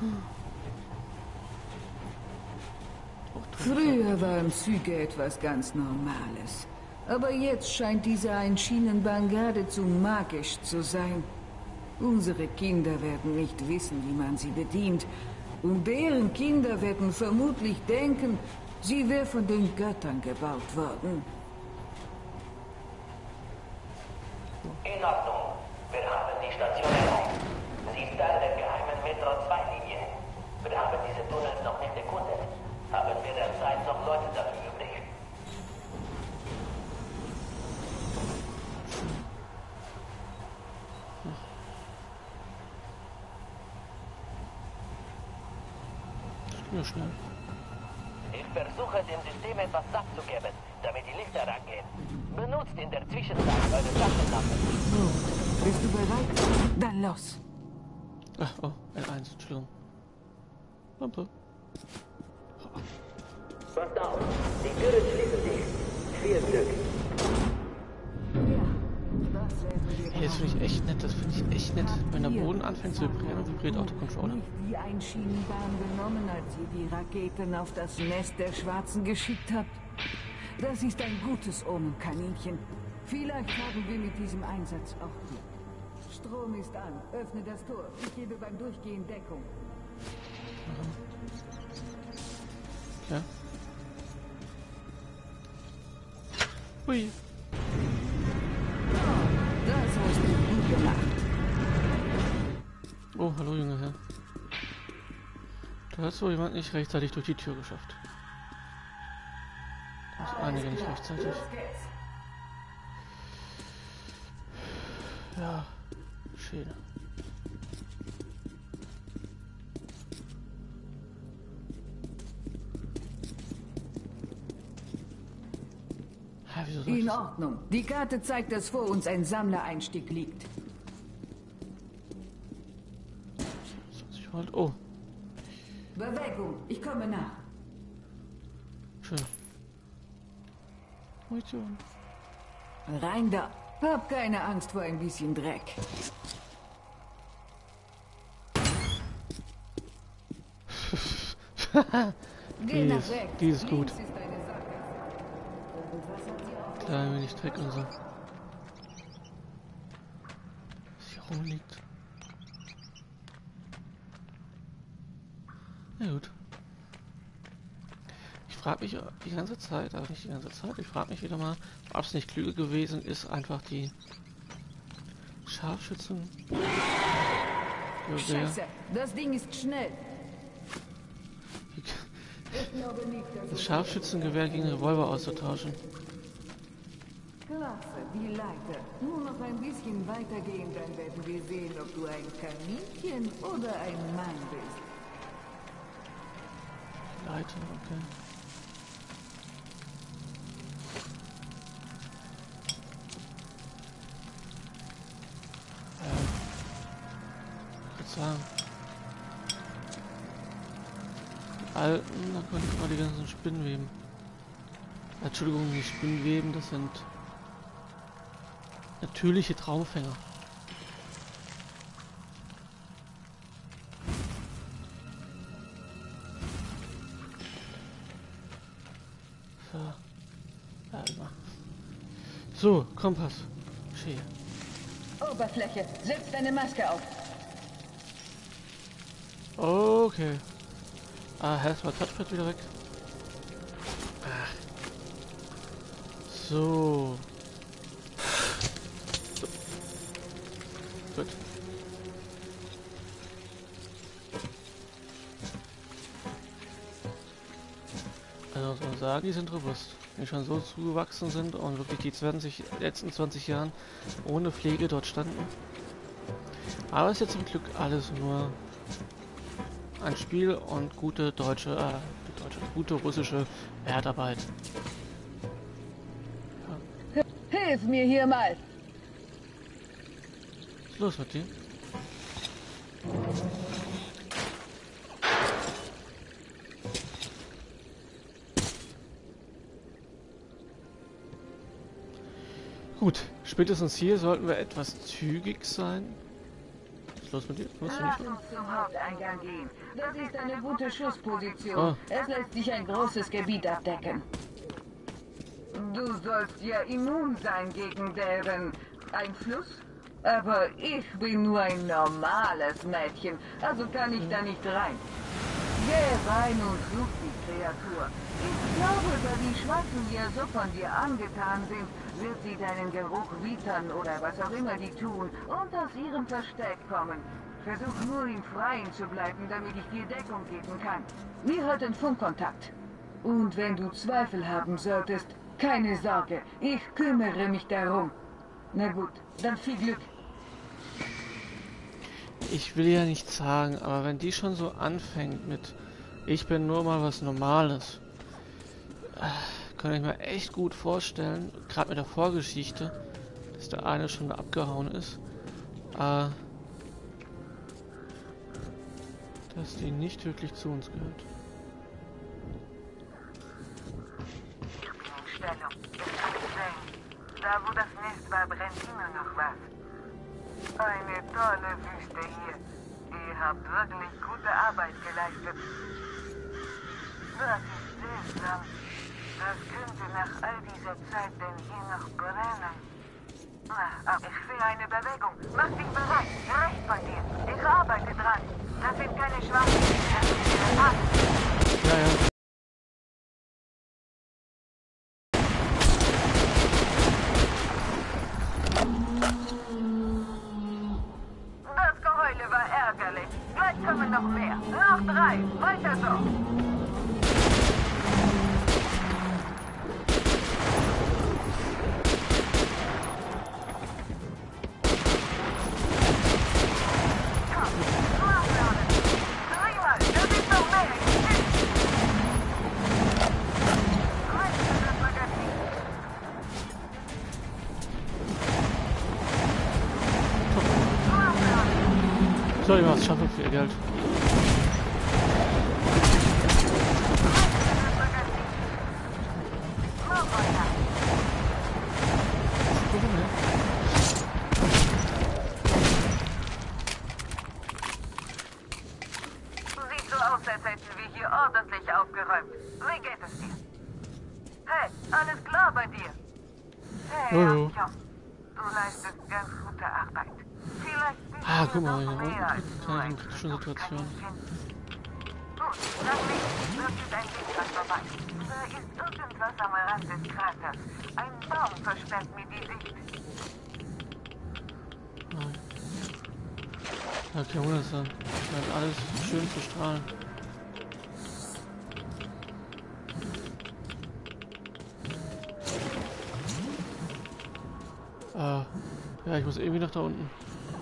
Früher waren Züge etwas ganz Normales. Aber jetzt scheint diese Einschienenbahn geradezu magisch zu sein. Unsere Kinder werden nicht wissen, wie man sie bedient. Und deren Kinder werden vermutlich denken, sie wäre von den Göttern gebaut worden.
In Ordnung. Wir haben die Station erreicht. Sie ist Teil der geheimen Metro-2-Linie. Wir haben diese Tunnels noch nicht erkundet. Haben wir derzeit noch Leute dafür übrig?
Ja, schnell.
Ich versuche dem System etwas Saft zu geben, damit die Lichter angehen. Benutzt in der Zwischenzeit eure Taschenlampe.
So, bist du bereit? Dann los.
Ach, oh, L1, Entschuldigung. Lampe.
Passt auf, die Türen schließen sich. Viel Glück.
Hey, das finde ich echt nett, das finde ich echt nett. Wenn der Boden anfängt zu vibrieren, vibriert auch der Controller.
Nicht die Einschienenbahn genommen, als ihr die Raketen auf das Nest der Schwarzen geschickt habt. Das ist ein gutes Omen, Kaninchen. Vielleicht haben wir mit diesem Einsatz auch Glück. Strom ist an. Öffne das Tor. Ich gebe beim Durchgehen Deckung.
Ja. Hui.
Das hast du gut gemacht.
Oh, hallo junger Herr. Da hat so jemand nicht rechtzeitig durch die Tür geschafft. Das einige nicht rechtzeitig. Ja, schön.
In Ordnung. Die Karte zeigt, dass vor uns ein Sammlereinstieg liegt.
20 Volt. Oh.
Bewegung. Ich komme nach.
Schön. Munition.
Rein da. Hab keine Angst vor ein bisschen Dreck.
Die ist gut. Klein wenig Dreck und so. Was hier rumliegt. Na gut. Ich frage mich die ganze Zeit, aber nicht die ganze Zeit, ich frage mich wieder mal, ob es nicht klüger gewesen ist, einfach die Scharfschützen.
Scheiße, das Ding ist schnell.
Das Scharfschützengewehr gegen Revolver auszutauschen.
Klasse, die Leiter. Nur noch ein bisschen weitergehen, dann werden wir sehen, ob du ein Kaninchen oder ein Mann bist.
Leiter, okay. Ich würde sagen, die alten, da konnte ich mal die ganzen Spinnweben. Entschuldigung, nicht Spinnweben, das sind natürliche Traumfänger. So, Kompass. Schön.
Oberfläche, setz deine Maske auf.
Okay. Ah, erstmal Touchpad wieder weg. Ach. So. Gut. Also muss man sagen, die sind robust. Die schon so zugewachsen sind und wirklich die letzten 20 Jahren ohne Pflege dort standen. Aber ist jetzt zum Glück alles nur ein Spiel und gute gute russische Erdarbeit.
Ja. Hilf mir hier mal!
Was ist los mit dir? Gut, spätestens hier sollten wir etwas zügig sein. Was ist los mit dir? Was
Lass uns zum Haupteingang gehen. Das ist eine gute Schussposition.
Oh.
Es lässt sich ein großes Gebiet abdecken. Du sollst ja immun sein gegen deren Einfluss. Aber ich bin nur ein normales Mädchen, also kann ich da nicht rein. Geh rein und such die Kreatur. Ich glaube, da die Schwarzen hier so von dir angetan sind, wird sie deinen Geruch wittern oder was auch immer die tun und aus ihrem Versteck kommen. Versuch nur im Freien zu bleiben, damit ich dir Deckung geben kann. Wir halten Funkkontakt. Und wenn du Zweifel haben solltest, keine Sorge, ich kümmere mich darum. Na gut, dann viel Glück.
Ich will ja nichts sagen, aber wenn die schon so anfängt mit ich bin nur mal was Normales, kann ich mir echt gut vorstellen, gerade mit der Vorgeschichte, dass der eine schon abgehauen ist, dass die nicht wirklich zu uns gehört.
Ich bin in Stellung. Ich kann sehen. Da wo das Nest war, brennt immer noch was. Eine tolle Wüste hier. Ihr habt wirklich gute Arbeit geleistet. Das ist seltsam. Das könnte nach all dieser Zeit denn hier noch brennen. Na, ich sehe eine Bewegung. Mach dich bereit. Rechts von dir. Ich arbeite dran. Das sind keine Schwachen. Das sind ihre Taten.
Ja, ja.
Das Geheule war ärgerlich. Gleich kommen noch mehr. Noch 3. Weiter so.
Soll ich was schaffen für ihr Geld?
Sieht so aus, als hätten wir hier ordentlich aufgeräumt. Wie geht es dir? Hey, alles klar bei dir? Hey,
Jojo.
John, du leistest ganz gute Arbeit. Vielleicht bist
Ah,
du
guck mal,
noch
hier
mehr als
unten
nur
eine
ein
kritische Situation.
Gut, dann wird ein Weg dran vorbei. Da ist irgendwas am Rand des Kraters. Ein Baum versperrt mir die Sicht.
Nein. Ja, kein Wunder sein. Scheint alles schön zu strahlen. Ja, ich muss irgendwie nach da unten.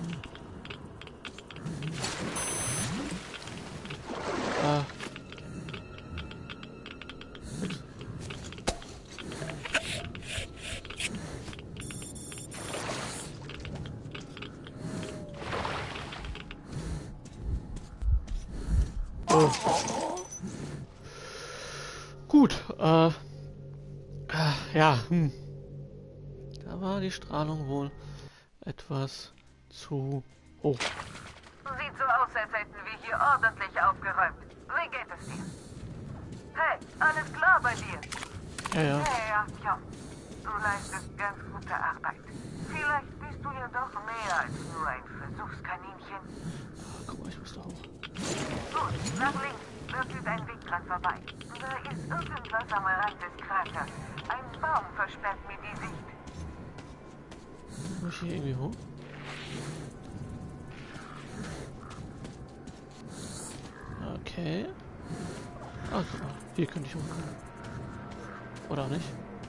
Oh. Gut, ja, da war die Strahlung wohl etwas zu hoch.
Sieht so aus, als hätten wir hier ordentlich aufgeräumt. Wie geht es dir? Hey, alles klar bei dir?
Ja, ja.
Hey, John, du leistest ganz gute Arbeit. Vielleicht bist du ja doch mehr als nur ein Versuchskaninchen.
Guck mal, ich muss da hoch.
Gut, nach links. Da führt ein Weg dran vorbei. Da ist irgendwas am Rand des Kraters. Ein Baum versperrt mir die Sicht.
Muss ich hier irgendwie hoch? Okay. Ah, guck mal, hier könnte ich hochkommen. Oder auch nicht?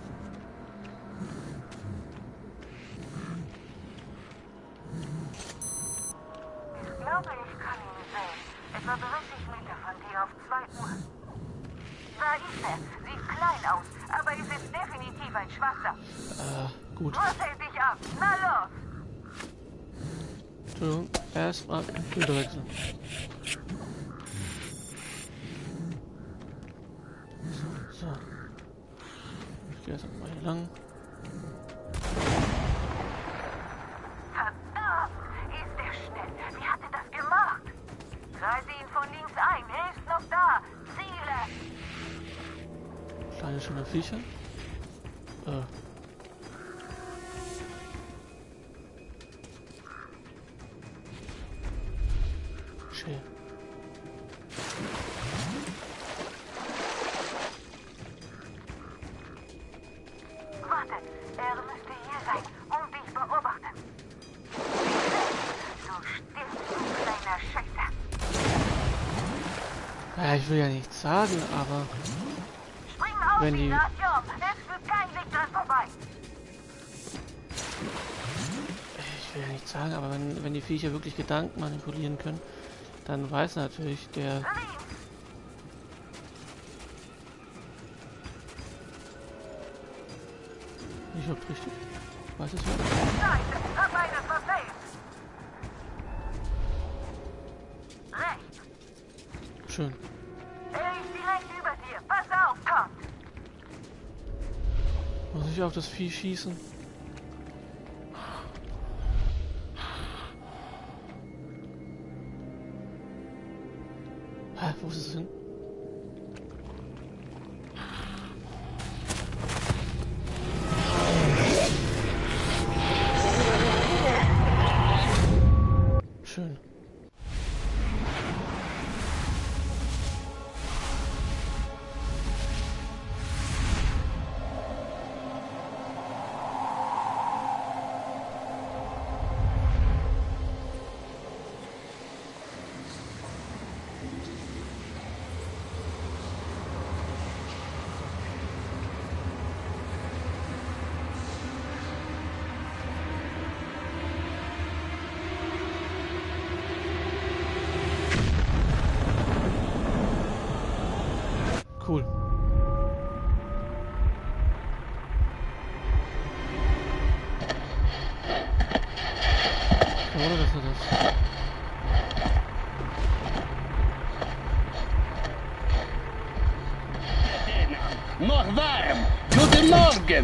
Ich glaube, ich kann ihn sehen. Etwa 30 Meter von dir auf 2 Uhr. Da ist er. Sieht klein aus, aber es ist definitiv ein Schwarzer.
Gut.
Was hält dich ab? Na los!
Entschuldigung, erstmal Bilder wechseln. So. Ich gehe erst mal hier lang.
Verdammt! Ist der schnell? Wie hat er das gemacht? Kreise ihn von links ein. Er ist noch da. Ziele!
Kleine schöne Viecher. Schön.
Warte, er müsste hier sein und dich beobachten. Du stirbst, du kleiner Scheiße.
Ja, ich will ja nichts sagen, aber
Spring auf
wenn die
ihn, Artyom. Es führt kein Weg dran vorbei.
ich will ja nichts sagen, aber wenn die Viecher wirklich Gedanken manipulieren können, dann weiß natürlich der nicht, ob richtig. Weiß es nicht.
Scheiße, hab einen verfehlt. Rechts.
Schön.
Er ist direkt über dir. Pass auf, kommt.
Muss ich auf das Vieh schießen? Hä, wo ist es hin? Schön. Cool. Oder das war das.
Noch warm! Guten Morgen!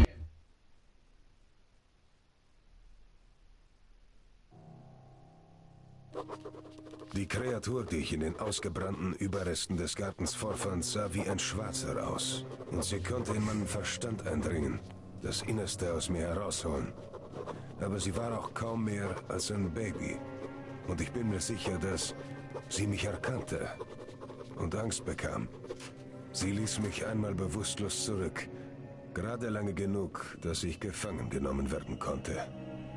Die Kreatur, die ich in den ausgebrannten Überresten des Gartens vorfand, sah wie ein Schwarzer aus. Und sie konnte in meinen Verstand eindringen, das Innerste aus mir herausholen. Aber sie war auch kaum mehr als ein Baby. Und ich bin mir sicher, dass sie mich erkannte und Angst bekam. Sie ließ mich einmal bewusstlos zurück. Gerade lange genug, dass ich gefangen genommen werden konnte.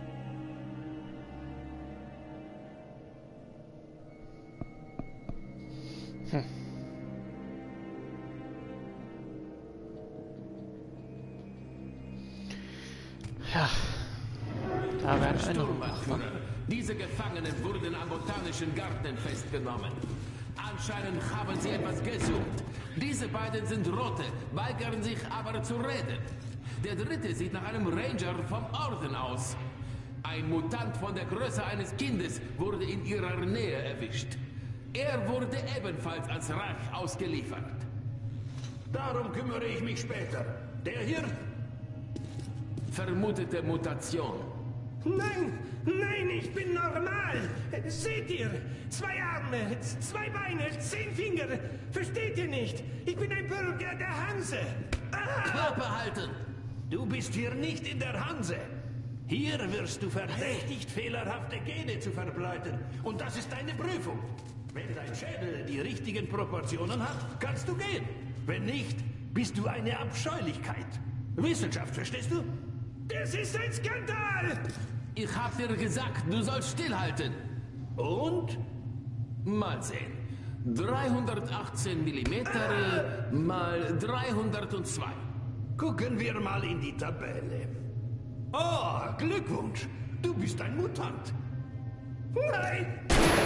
Ja, da werden eine
Sturmabführer. Diese Gefangenen wurden am Botanischen Garten festgenommen. Anscheinend haben sie etwas gesucht. Diese beiden sind Rote, weigern sich aber zu reden. Der dritte sieht nach einem Ranger vom Orden aus. Ein Mutant von der Größe eines Kindes wurde in ihrer Nähe erwischt. Er wurde ebenfalls als Reich ausgeliefert.
Darum kümmere ich mich später. Der hier?
Vermutete Mutation.
Nein, nein, ich bin normal. Seht ihr? 2 Arme, 2 Beine, 10 Finger. Versteht ihr nicht? Ich bin ein Bürger der Hanse.
Klappe halten!
Du bist hier nicht in der Hanse. Hier wirst du verdächtigt, fehlerhafte Gene zu verbreiten. Und das ist deine Prüfung. Wenn dein Schädel die richtigen Proportionen hat, kannst du gehen. Wenn nicht, bist du eine Abscheulichkeit. Wissenschaft, verstehst du? Das ist ein Skandal!
Ich hab dir gesagt, du sollst stillhalten.
Und?
Mal sehen. 318 Millimeter mal 302.
Gucken wir mal in die Tabelle. Oh, Glückwunsch. Du bist ein Mutant. Nein!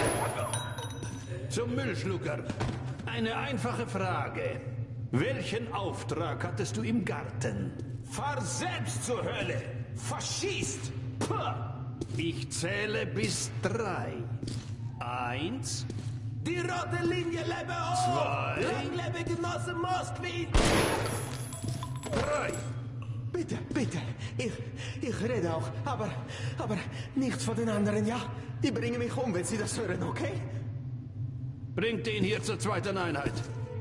Zum Müllschlucker. Eine einfache Frage. Welchen Auftrag hattest du im Garten? Fahr selbst zur Hölle! Faschist! Puh. Ich zähle bis 3. 1.
Die rote Linie lebe hoch!
2.
Lang lebe Genosse Moskvin!
3.
Bitte, bitte. Ich rede auch, aber nichts von den anderen, ja? Die bringen mich um, wenn sie das hören, okay?
Bringt ihn hier zur 2. Einheit.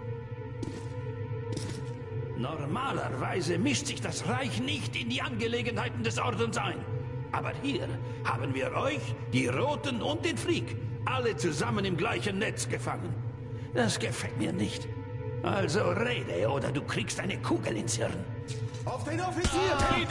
Normalerweise mischt sich das Reich nicht in die Angelegenheiten des Ordens ein. Aber hier haben wir euch, die Roten und den Freak, alle zusammen im gleichen Netz gefangen. Das gefällt mir nicht. Also rede, oder du kriegst eine Kugel ins Hirn.
Auf den Offizier! Hey,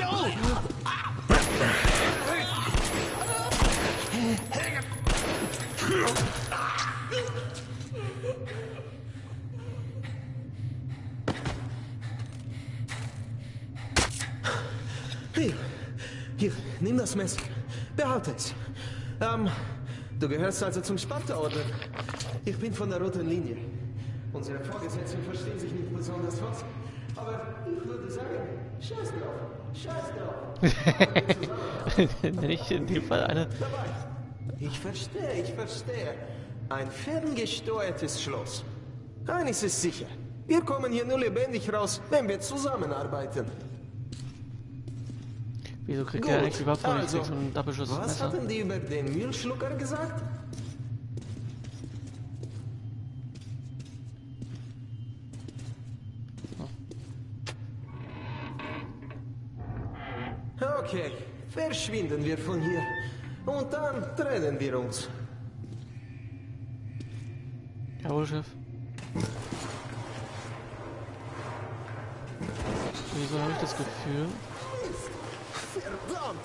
Hier, nimm das Messer. Behalte es. Du gehörst also zum Sparta-Orden. Ich bin von der roten Linie. Unsere Vorgesetzten verstehen sich nicht besonders was. Aber ich würde sagen, scheiß drauf. Scheiß drauf.
Nicht in dem Fall eine.
Ich verstehe. Ein ferngesteuertes Schloss. Eines ist sicher. Wir kommen hier nur lebendig raus, wenn wir zusammenarbeiten.
Wieso kriegt er eigentlich die Waffe und ich krieg so ein
Was
Messer?
hatten die über den Müllschlucker gesagt? Okay, verschwinden wir von hier. Und dann trennen wir uns.
Jawohl, Chef. Wieso habe ich das Gefühl?
Verdammt!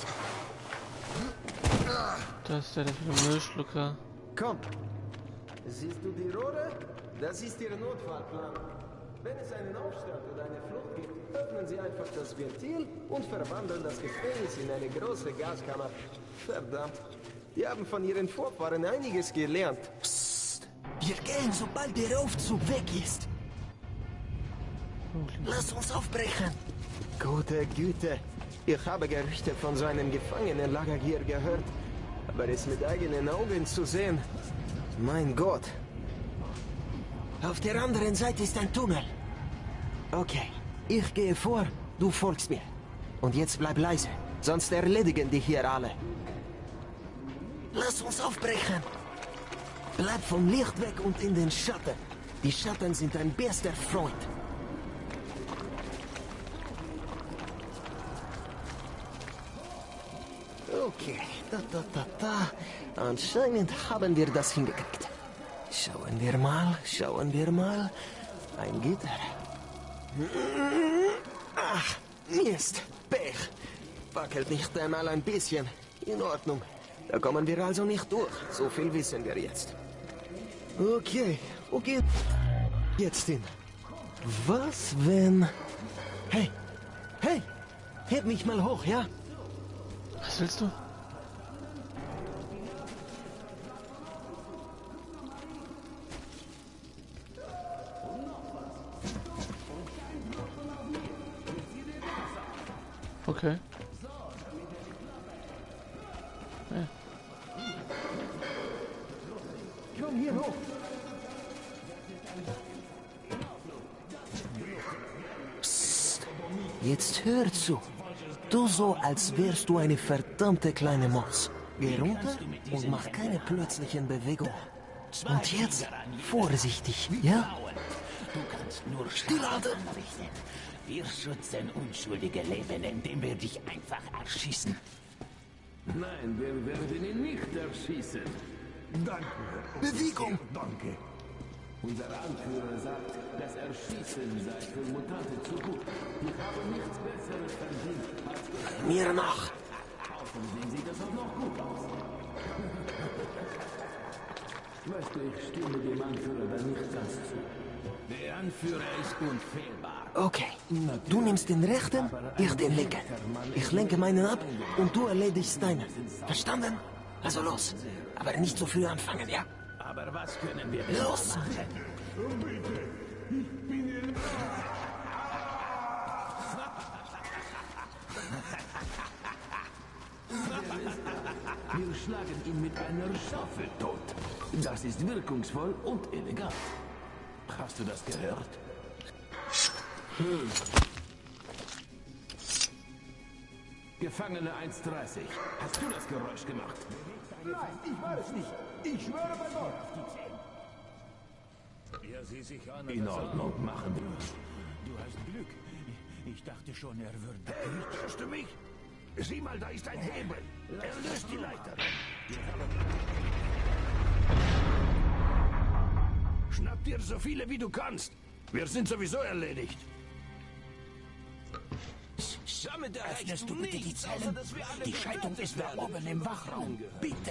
Das ist der Müllschlucker.
Komm. Siehst du die Rohre? Das ist Ihr Notfallplan. Wenn es einen Aufstand oder eine Flucht gibt, öffnen Sie einfach das Ventil und verwandeln das Gefängnis in eine große Gaskammer. Verdammt. Die haben von ihren Vorfahren einiges gelernt.
Psst. Wir gehen, sobald der Aufzug weg ist. Lass uns aufbrechen.
Gute Güte. Ich habe Gerüchte von so einem Gefangenenlager hier gehört. Aber es mit eigenen Augen zu sehen... Mein Gott.
Auf der anderen Seite ist ein Tunnel.
Okay, ich gehe vor, du folgst mir. Und jetzt bleib leise, sonst erledigen die hier alle.
Lass uns aufbrechen. Bleib vom Licht weg und in den Schatten.
Die Schatten sind dein bester Freund. Okay, Anscheinend haben wir das hingekriegt. Schauen wir mal. Ein Gitter. Ach, Mist, Pech. Wackelt nicht einmal ein bisschen. In Ordnung. Da kommen wir also nicht durch. So viel wissen wir jetzt. Okay, wo geht jetzt hin? Was, wenn... Hey, heb mich mal hoch, ja?
Was willst du? Okay. Ja.
Komm hier hoch. Psst. Jetzt hör zu. Du so, als wärst du eine verdammte kleine Maus. Geh runter und mach keine plötzlichen Bewegungen. Und jetzt vorsichtig, ja?
Du kannst nur Schaden anrichten. Wir schützen unschuldige Leben, indem wir dich einfach erschießen.
Nein, wir werden ihn nicht erschießen.
Danke.
Bewegung!
Danke.
Unser Anführer sagt, das Erschießen sei für Mutante zu gut. Die haben nichts Besseres verdient als...
Mir nach.
Außerdem sieht das auch noch gut aus. Weißt du, ich stimme dem Anführer da nicht ganz zu.
Der Anführer ist unfehlbar.
Okay, du nimmst den rechten, ich den linken. Ich lenke meinen ab und du erledigst deinen. Verstanden? Also los. Aber nicht so früh anfangen, ja?
Aber was können wir
los
machen? Wir schlagen ihn mit einer Schaufel tot. Das ist wirkungsvoll und elegant. Hast du das gehört? Gefangene 1:30. Hast du das Geräusch gemacht?
Nein, ich war es nicht. Ich schwöre bei Gott.
Ja, sieh sich an.
In Ordnung, machen wir.
Du hast Glück. Ich dachte schon, er würde... Hey, hörst du mich? Sieh mal, da ist ein Hebel. Er löst die Leiter. Schnapp dir so viele, wie du kannst. Wir sind sowieso erledigt.
Damit öffnest du bitte die Zellen? Die Schaltung ist da oben im Wachraum. Bitte.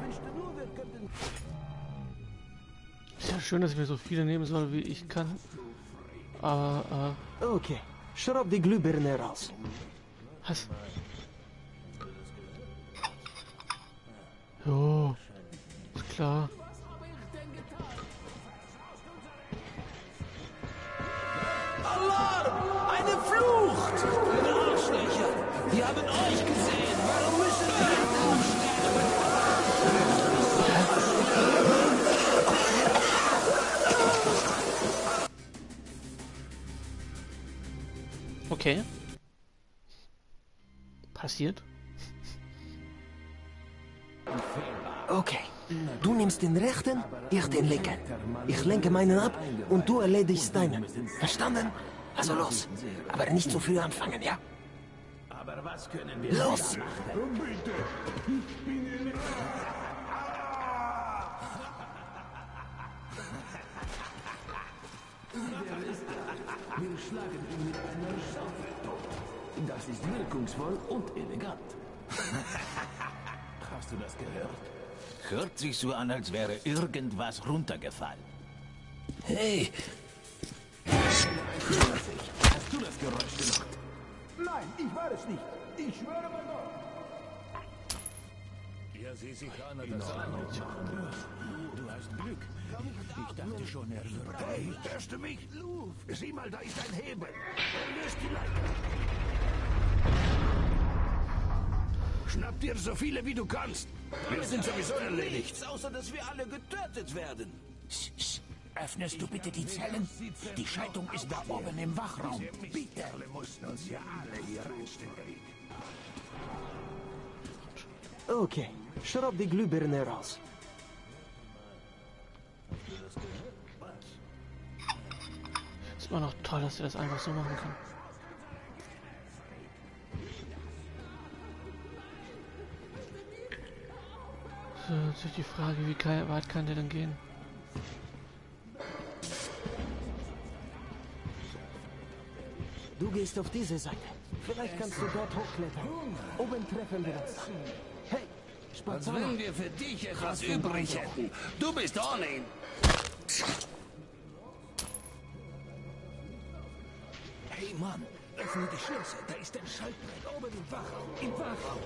Ist ja schön, dass ich mir so viele nehmen soll, wie ich kann. Aber,
Okay, schraub die Glühbirne raus.
Was? Jo, ist klar.
Alarm! Eine Flucht! Ihr Arschlöcher! Die haben euch gesehen! Warum müssen wir jetzt auch
sterben? Okay. Passiert.
Okay, du nimmst den rechten, ich den linken. Ich lenke meinen ab und du erledigst deinen. Verstanden? Also los. Aber nicht so früh anfangen, ja?
Aber was können wir
los
machen?
Bitte!
Wir schlagen ihn mit einer Schaufel tot. Das ist wirkungsvoll und elegant. Hast du das gehört?
Hört sich so an, als wäre irgendwas runtergefallen.
Hey!
Hast du das Geräusch gemacht?
Nein, ich war es nicht. Ich schwöre bei Gott.
Ja, sieh sich an. Du hast Glück. Ich dachte schon, er würde...
Hey, hörst du mich? Sieh mal, da ist ein Hebel. Er löst die Leiter.
Schnapp dir so viele, wie du kannst. Wir sind sowieso erledigt.
Nichts, außer dass wir alle getötet werden. Öffnest du bitte die Zellen? Die Schaltung ist da oben im Wachraum. Bitte.
Wir mussten uns ja alle hier reinstecken.
Okay, schraub die Glühbirne raus.
Ist immer noch toll, dass er das einfach so machen kann. So, jetzt ist die Frage, wie weit kann der denn gehen?
Du gehst auf diese Seite. Vielleicht kannst du dort hochklettern. Oben treffen wir uns. Hey,
Als wenn wir für dich etwas übrig hätten. Du bist Orlin.
Hey Mann, öffne die Schlösser. Da ist ein Schaltbrett oben im Wachraum. Im Wachraum.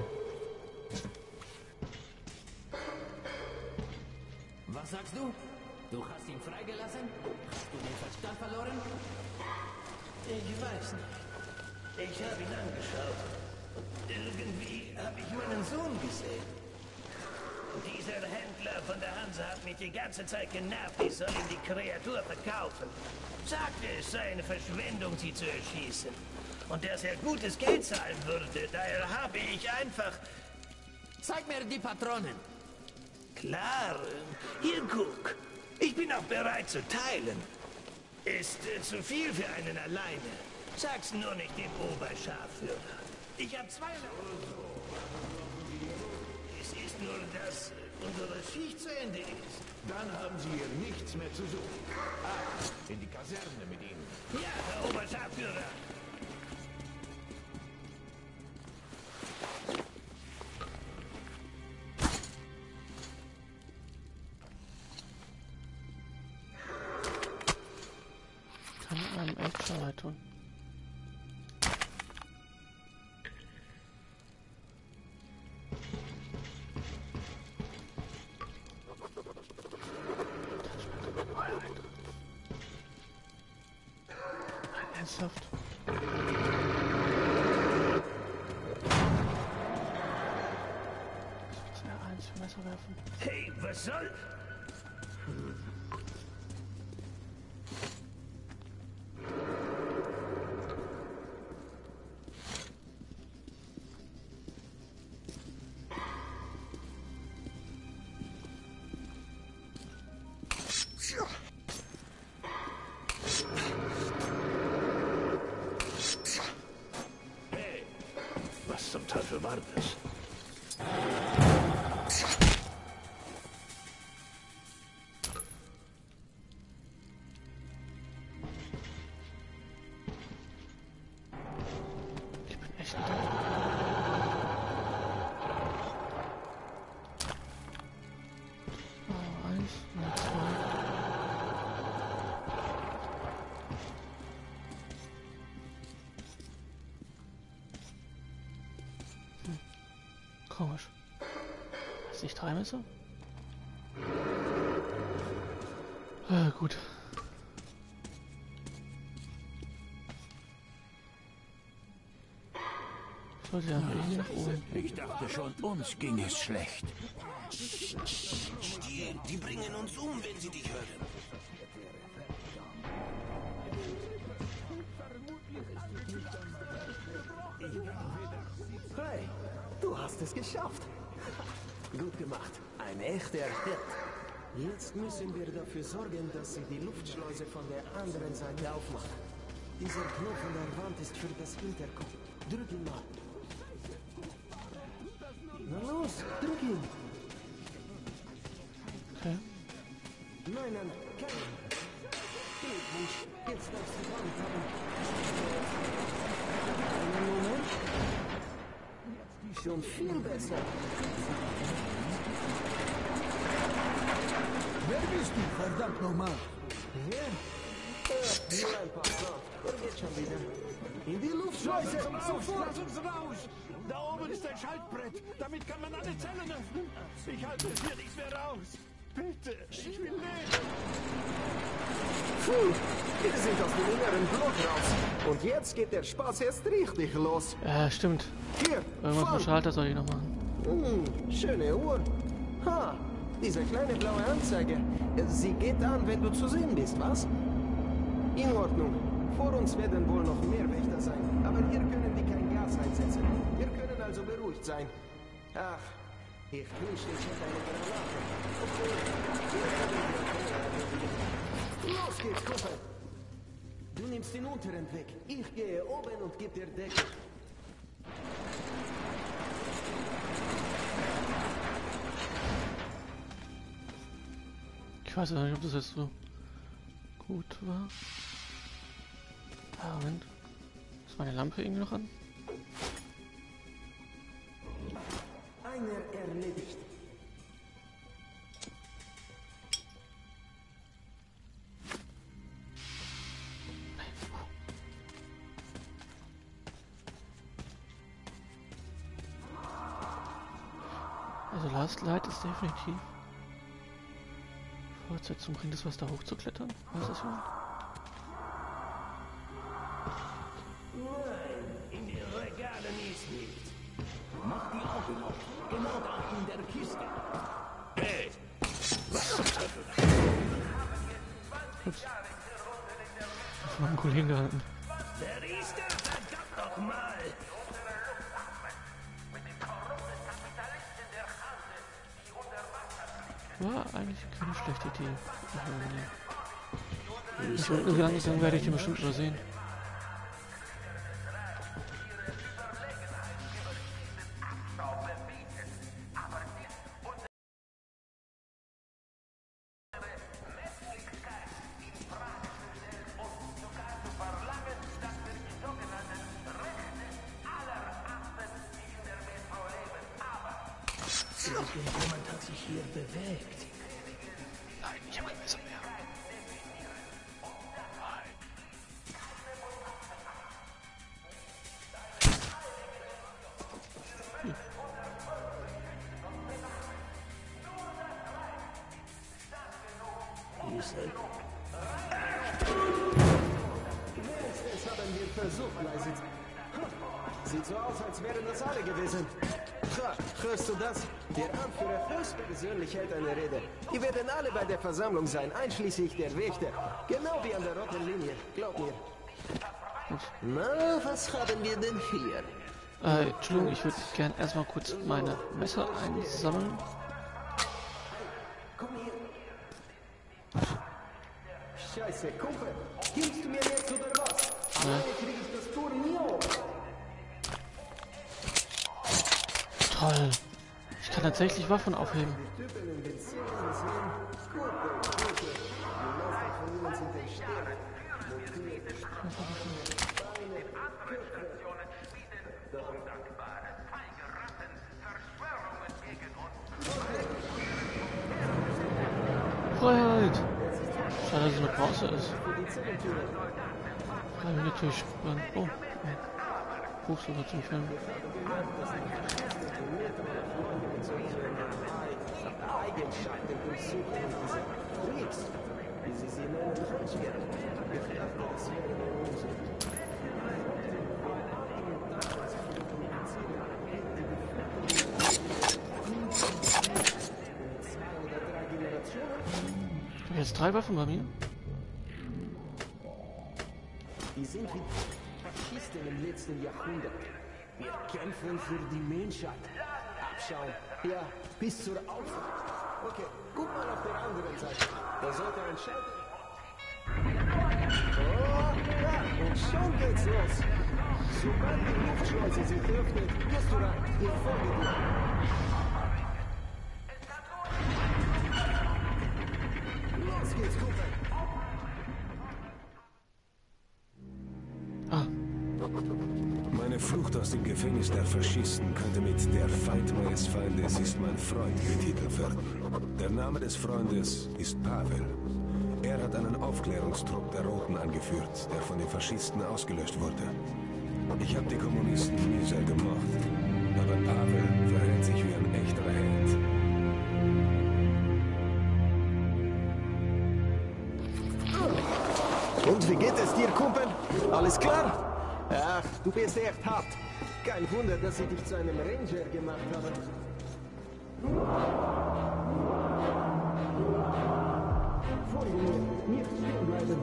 Was sagst du? Du hast ihn freigelassen? Hast du den Verstand verloren?
Ich weiß nicht. Ich habe ihn angeschaut. Und irgendwie habe ich meinen Sohn gesehen. Dieser Händler von der Hansa hat mich die ganze Zeit genervt. Ich soll ihm die Kreatur verkaufen. Sagte, es sei eine Verschwendung, sie zu erschießen. Und dass er gutes Geld zahlen würde. Daher habe ich einfach...
Zeig mir die Patronen.
Klar. Hier, guck. Ich bin auch bereit zu teilen. Ist zu viel für einen alleine. Sag's nur nicht dem Oberscharführer. Ich habe 200. Es ist nur, dass unsere Schicht zu Ende ist.
Dann haben Sie hier nichts mehr zu suchen. In die Kaserne mit Ihnen.
Ja, Herr Oberscharführer.
Ernsthaft? Das wäre eins für Messer werfen.
Hey, was soll?
Hey, was zum Teufel war das?
Ich bin echt doof. Oh, eins, zwei. Komisch. Ist nicht 3 Messer? Gut. Sollte ja irgendwie nach oben.
Ich dachte schon, uns ging es schlecht.
Die bringen uns um, wenn sie dich hören.
Hey, du hast es geschafft. Gut gemacht. Ein echter Held. Jetzt müssen wir dafür sorgen, dass sie die Luftschleuse von der anderen Seite aufmachen. Dieser Knopf an der Wand ist für das Intercom. Drück ihn mal. Na los, drück ihn.
Okay.
Nein, kein. Glückwunsch. Jetzt darfst du Wand haben. Einen Moment. Schon viel besser.
Wer bist du, verdammt nochmal?
Nur ein paar Sachen. Geht schon wieder. In die Luftschleuse, sofort!
Lass uns raus! Da oben ist ein Schaltbrett. Damit kann man alle Zellen öffnen. Ich halte es hier nicht mehr raus. Bitte, ich will leben.
Puh, wir sind aus dem inneren Block raus. Und jetzt geht der Spaß erst richtig los.
Ja, stimmt.
Hier,
irgendwas mit Schalter soll ich noch machen.
Schöne Uhr. Ha, diese kleine blaue Anzeige. Sie geht an, wenn du zu sehen bist, was? In Ordnung. Vor uns werden wohl noch mehr Wächter sein. Aber hier können die kein Gas einsetzen. Wir können also beruhigt sein. Ach, ich wünschte, ich hätte eine Granate. Okay, los geht's, Kumpel. Du nimmst den unteren Weg. Ich gehe oben und gebe dir Deckung.
Ich weiß ja nicht, ob das jetzt so gut war. Ah, Moment. Ist meine Lampe irgendwie noch an?
Einer erledigt.
Also Last Light ist definitiv. Fortsetzung, bringt es was, da hochzuklettern? Was ist das überhaupt?
Nein, in den Regalen ist nichts. Mach die Augen auf. Genau da in der Kiste.
Hey! Was zum Teufel?
Ups. Von meinem Kollegen gehalten.
Wer ist der verdammt nochmal?
War eigentlich keine schlechte Idee. Ich unten gegangen ist, dann werde ich den bestimmt übersehen.
Irgendjemand hat sich hier bewegt.
Nein, ich habe kein Messer mehr.
Zuchtgleise. Sieht so aus, als wären das alle gewesen. Ha, hörst du das? Der Anführer höchstpersönlich hält eine Rede. Die werden alle bei der Versammlung sein, einschließlich der Wächter. Genau wie an der roten Linie, glaub mir. Na, was haben wir denn hier?
Entschuldigung, ich würde gerne erstmal kurz meine Messer einsammeln.
Komm hier. Scheiße, Kumpel. Gibst du mir jetzt oder was? Alleine krieg ich das Tor nie auf.
Toll. Ich kann tatsächlich Waffen aufheben. Freiheit! Schade, dass es mit Bronze ist. Kann ich natürlich spannend. Oh, Buch sogar zum Film.
Eigenschaften durchsuchen und diese Freaks, wie sie sie nennen, transferieren. Ich dachte, das wäre eine Lösung.
Ich habe jetzt 3 Waffen bei mir.
Die sind wie Faschisten im letzten Jahrhundert. Wir kämpfen für die Menschheit. Abschauen. Ja, bis zur Aufwacht. Okay, guck mal auf der anderen Seite. Da sollte ein Schalter. Oh, ja, und schon geht's los. Sobald die Luftschleuse sich öffnet, gehst du rein. Ich folge dir. Los geht's, Kumpel.
Meine Flucht aus dem Gefängnis der Faschisten könnte mit "Der Feind meines Feindes ist mein Freund" betitelt werden. Der Name des Freundes ist Pavel. Er hat einen Aufklärungstrupp der Roten angeführt, der von den Faschisten ausgelöscht wurde. Ich habe die Kommunisten nie sehr gemocht, aber Pavel verhält sich wie ein echter Held.
Und wie geht es dir, Kumpel? Alles klar? Ach, du bist echt hart. Kein Wunder, dass ich dich zu einem Ranger gemacht habe. Folge mir, nicht stehen bleiben.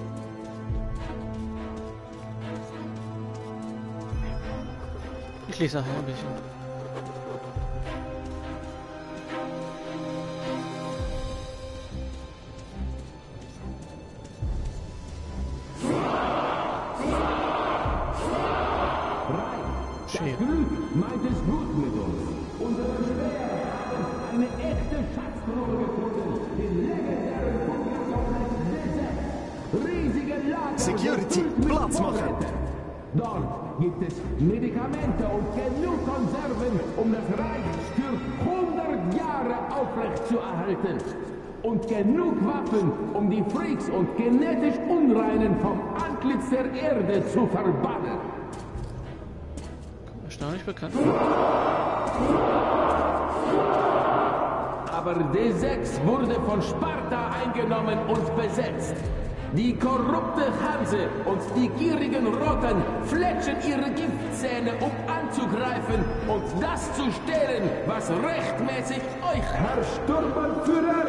Ich lese nachher ein bisschen.
Das Glück meint es gut mit uns. Unsere Schwäger haben eine echte Schatztruhe gefunden. Den legendären Bunkerkomplex D6. Riesige Lager.
Security, Platz machen!
Dort gibt es Medikamente und genug Konserven, um das Reich für 100 Jahre aufrechtzuerhalten. Und genug Waffen, um die Freaks und genetisch Unreinen vom Antlitz der Erde zu verbannen.
Erstaunlich bekannt.
Aber D6 wurde von Sparta eingenommen und besetzt. Die korrupte Hanse und die gierigen Roten fletschen ihre Giftzähne, um anzugreifen und das zu stehlen, was rechtmäßig euch...
Herr Sturmbannführer!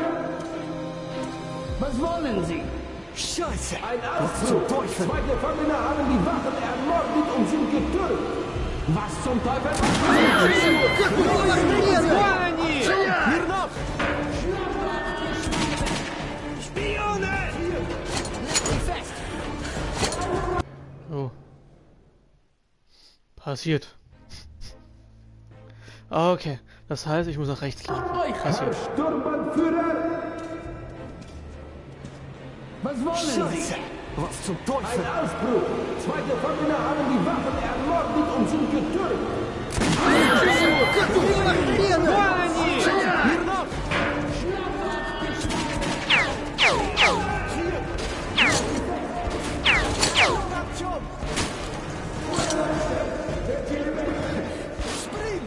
Was wollen Sie?
Scheiße!
Ein Ausbruch! Zwei Gefangene haben die Wachen ermordet und sind getürkt! Was zum Teufel?
Hier noch!
Spione!
Fest!
Oh. Passiert. Okay, das heißt, ich muss nach rechts laufen.
Herr Sturmbannführer! Was wollen
Scheiße!
Sie?
Was zum Teufel?
Ein Ausbruch! Zwei Gefangene haben die Wachen ermordet und sind getürkt!
Hier noch! Spring!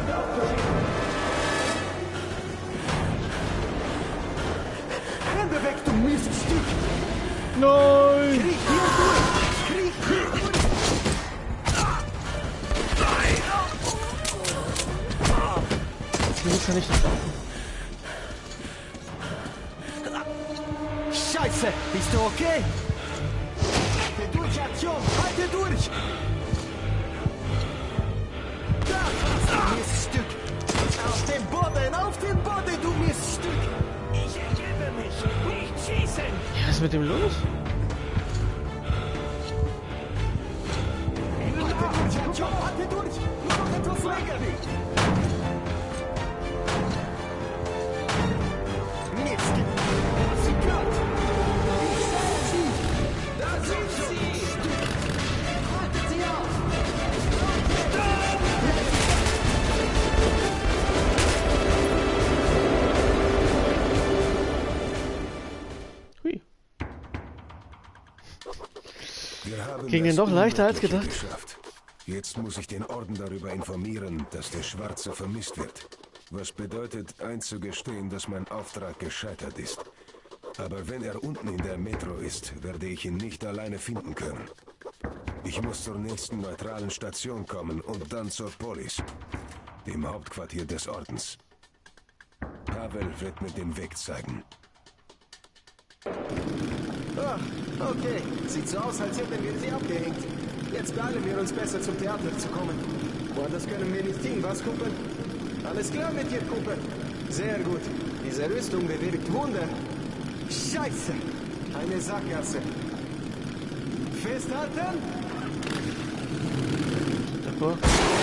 Hände weg, du Miststück!
Nein!
Krieg hier durch! Krieg hier durch!
kann ich nicht laufen.
Scheiße, bist du okay? Halte durch, Aktion, halte durch! Da, du Miststück! Auf den Boden, du Miststück!
Ich ergebe mich! Nicht schießen!
Ja, was ist mit dem los?
Halte durch! Nur noch etwas länger! Mist! Was sie gehört! Ich sehe sie! Da sind sie! Haltet sie auf!
Hui.
Wir haben
Ging denn
das
doch leichter als
Unmögliche
gedacht.
geschafft. Jetzt muss ich den Orden darüber informieren, dass der Schwarze vermisst wird. Was bedeutet, einzugestehen, dass mein Auftrag gescheitert ist. Aber wenn er unten in der Metro ist, werde ich ihn nicht alleine finden können. Ich muss zur nächsten neutralen Station kommen und dann zur Polis, dem Hauptquartier des Ordens. Pavel wird mir den Weg zeigen.
Ah, okay. Sieht so aus, als hätten wir sie abgehängt. Jetzt beeilen wir uns besser zum Theater zu kommen. Woanders können wir nicht hin, was, Kumpel? Alles klar mit dir, Kumpel? Sehr gut. Diese Rüstung bewirkt Wunder. Scheiße! Eine Sackgasse. Festhalten!
Davor.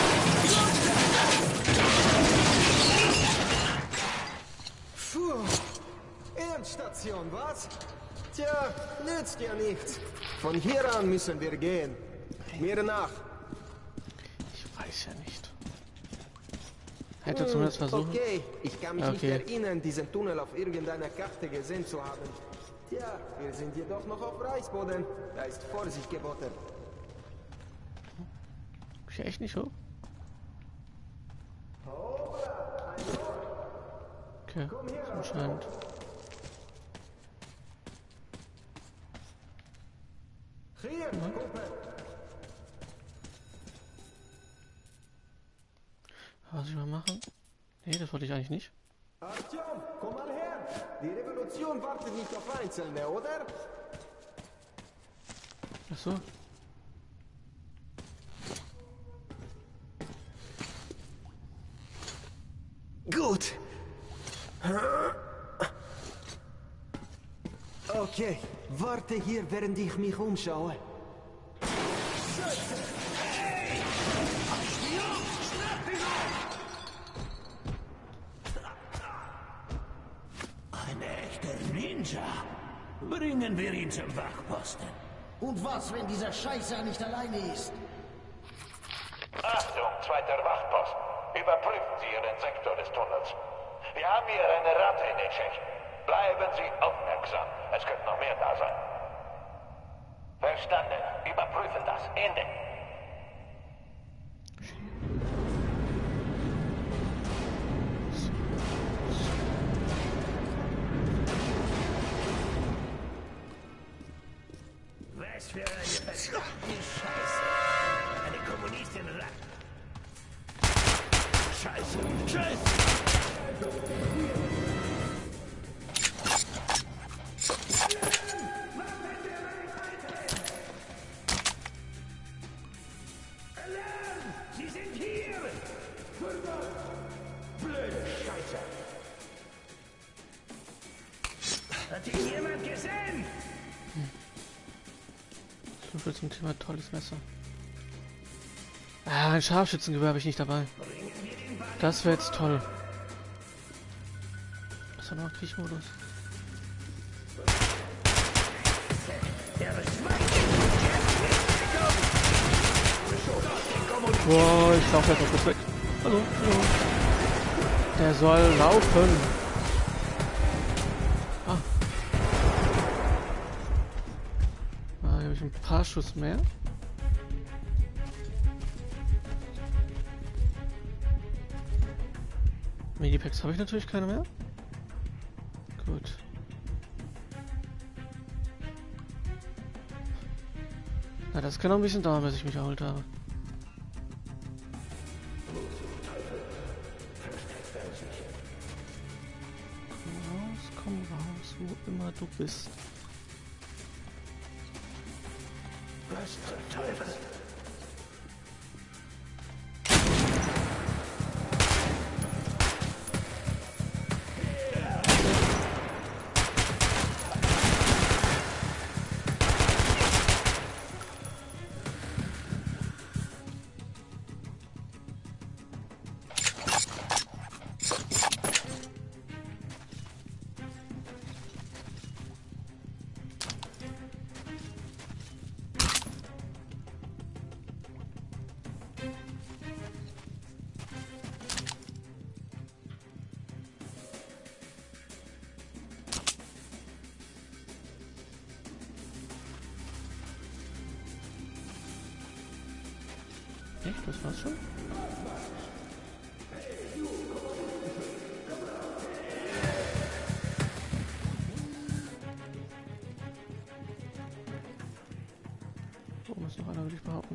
Puh. Endstation, was? Tja, nützt ja nichts. Von hier an müssen wir gehen. Mir nach.
Ich weiß ja nicht. Hätte zumindest versuchen.
Okay, ich kann mich
Okay.
nicht erinnern, diesen Tunnel auf irgendeiner Karte gesehen zu haben. Tja, wir sind jedoch noch auf Reichsboden. Da ist Vorsicht geboten.
Ich echt nicht hoch. Okay, anscheinend.
Hier, Kumpel.
Was ich mal machen? Nee, das wollte ich eigentlich nicht.
Artyom, komm mal her. Die Revolution wartet nicht auf Einzelne, oder?
Ach so.
Gut. Okay, warte hier, während ich mich umschaue.
Ein echter Ninja. Bringen wir ihn zum Wachposten.
Und was, wenn dieser Scheißer nicht alleine ist?
Achtung, zweiter Wachposten. Überprüfen Sie Ihren Sektor des Tunnels. Wir haben hier eine Ratte in den Schächten. Bleiben Sie aufmerksam. Es könnte noch mehr da sein. Verstanden. Überprüfen das. Ende.
Was für eine verdammte Scheiße. Eine Kommunistin ran. Scheiße. Scheiße. Alarm! Sie sind hier! Blöde Scheiße! Hat ihn jemand gesehen?
So viel zum Thema tolles Messer. Ah, ein Scharfschützengewehr habe ich nicht dabei. Das wäre jetzt toll. Was ist da noch? Kriechmodus. Boah, ich laufe jetzt auf das weg. Hallo, hallo. Der soll laufen. Ah. Ah, hier habe ich ein paar Schuss mehr. Medipacks habe ich natürlich keine mehr. Gut. Na, das kann noch ein bisschen dauern, bis ich mich erholt habe. Komm raus, wo immer du bist.
Was zum Teufel?
Echt? Das war's schon? Oben ist noch einer, würde ich behaupten.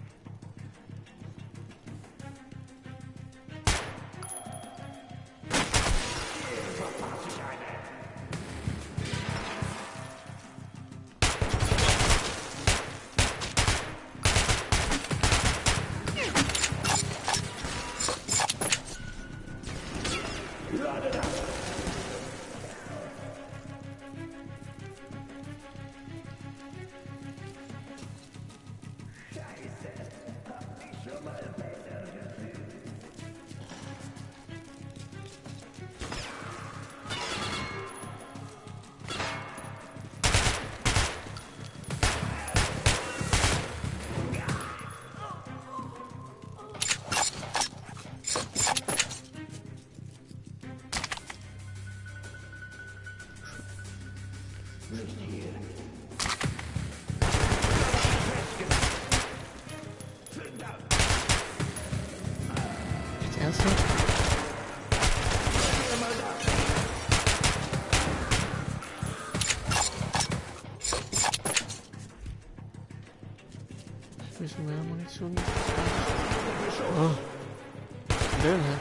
Jetzt ernsthaft? Ein bisschen mehr Munition. Oh. Den, hä?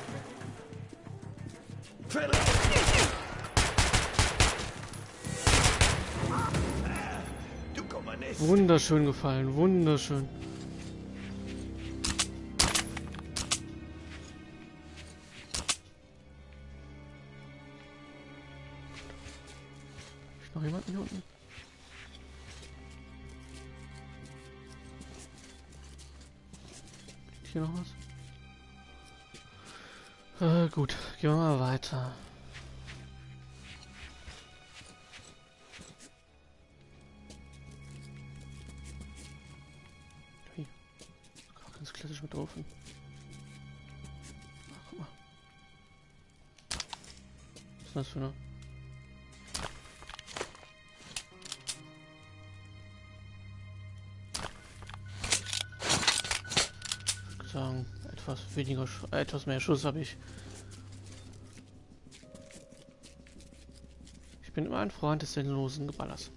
Wunderschön gefallen, wunderschön. Ist noch jemand hier unten? Liegt hier noch was? Gut, gehen wir mal weiter. Ganz klassisch mit Ofen. Ach, guck mal. Was ist das für eine? Ich würde sagen, etwas mehr Schuss habe ich. Ich bin immer ein Freund des sinnlosen Geballers.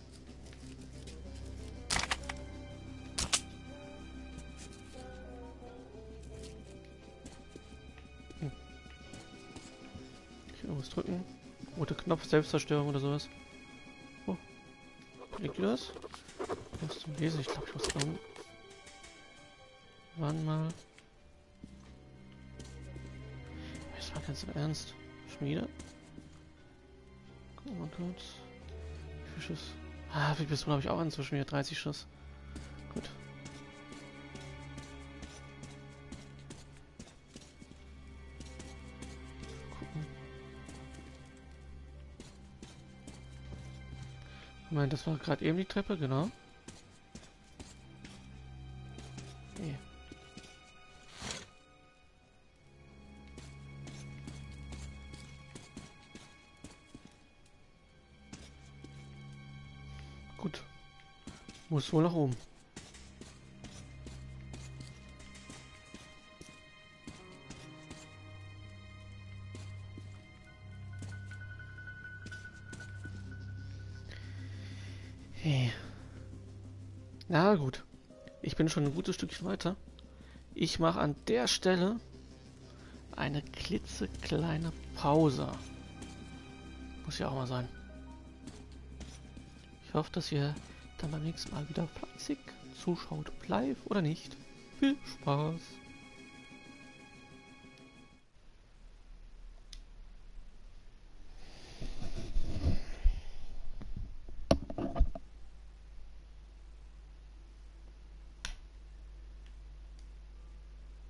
Irgendwas drücken. Rote Knopf, Selbstzerstörung oder sowas. Oh. Liegt das? Was zum Lesen? Ich glaube, ich muss irgendwann mal. Das war ganz im Ernst. Schmiede. Guck mal kurz. Wie viel Schuss? Ah, wie bist du, glaube ich, auch inzwischen wieder 30 Schuss. Gut. Ich meine, das war gerade eben die Treppe, genau. Nee. Gut. Muss wohl nach oben. Hey. Na gut. Ich bin schon ein gutes Stückchen weiter. Ich mache an der Stelle eine klitzekleine Pause. Muss ja auch mal sein. Ich hoffe, dass ihr dann beim nächsten Mal wieder fleißig zuschaut, live oder nicht. Viel Spaß!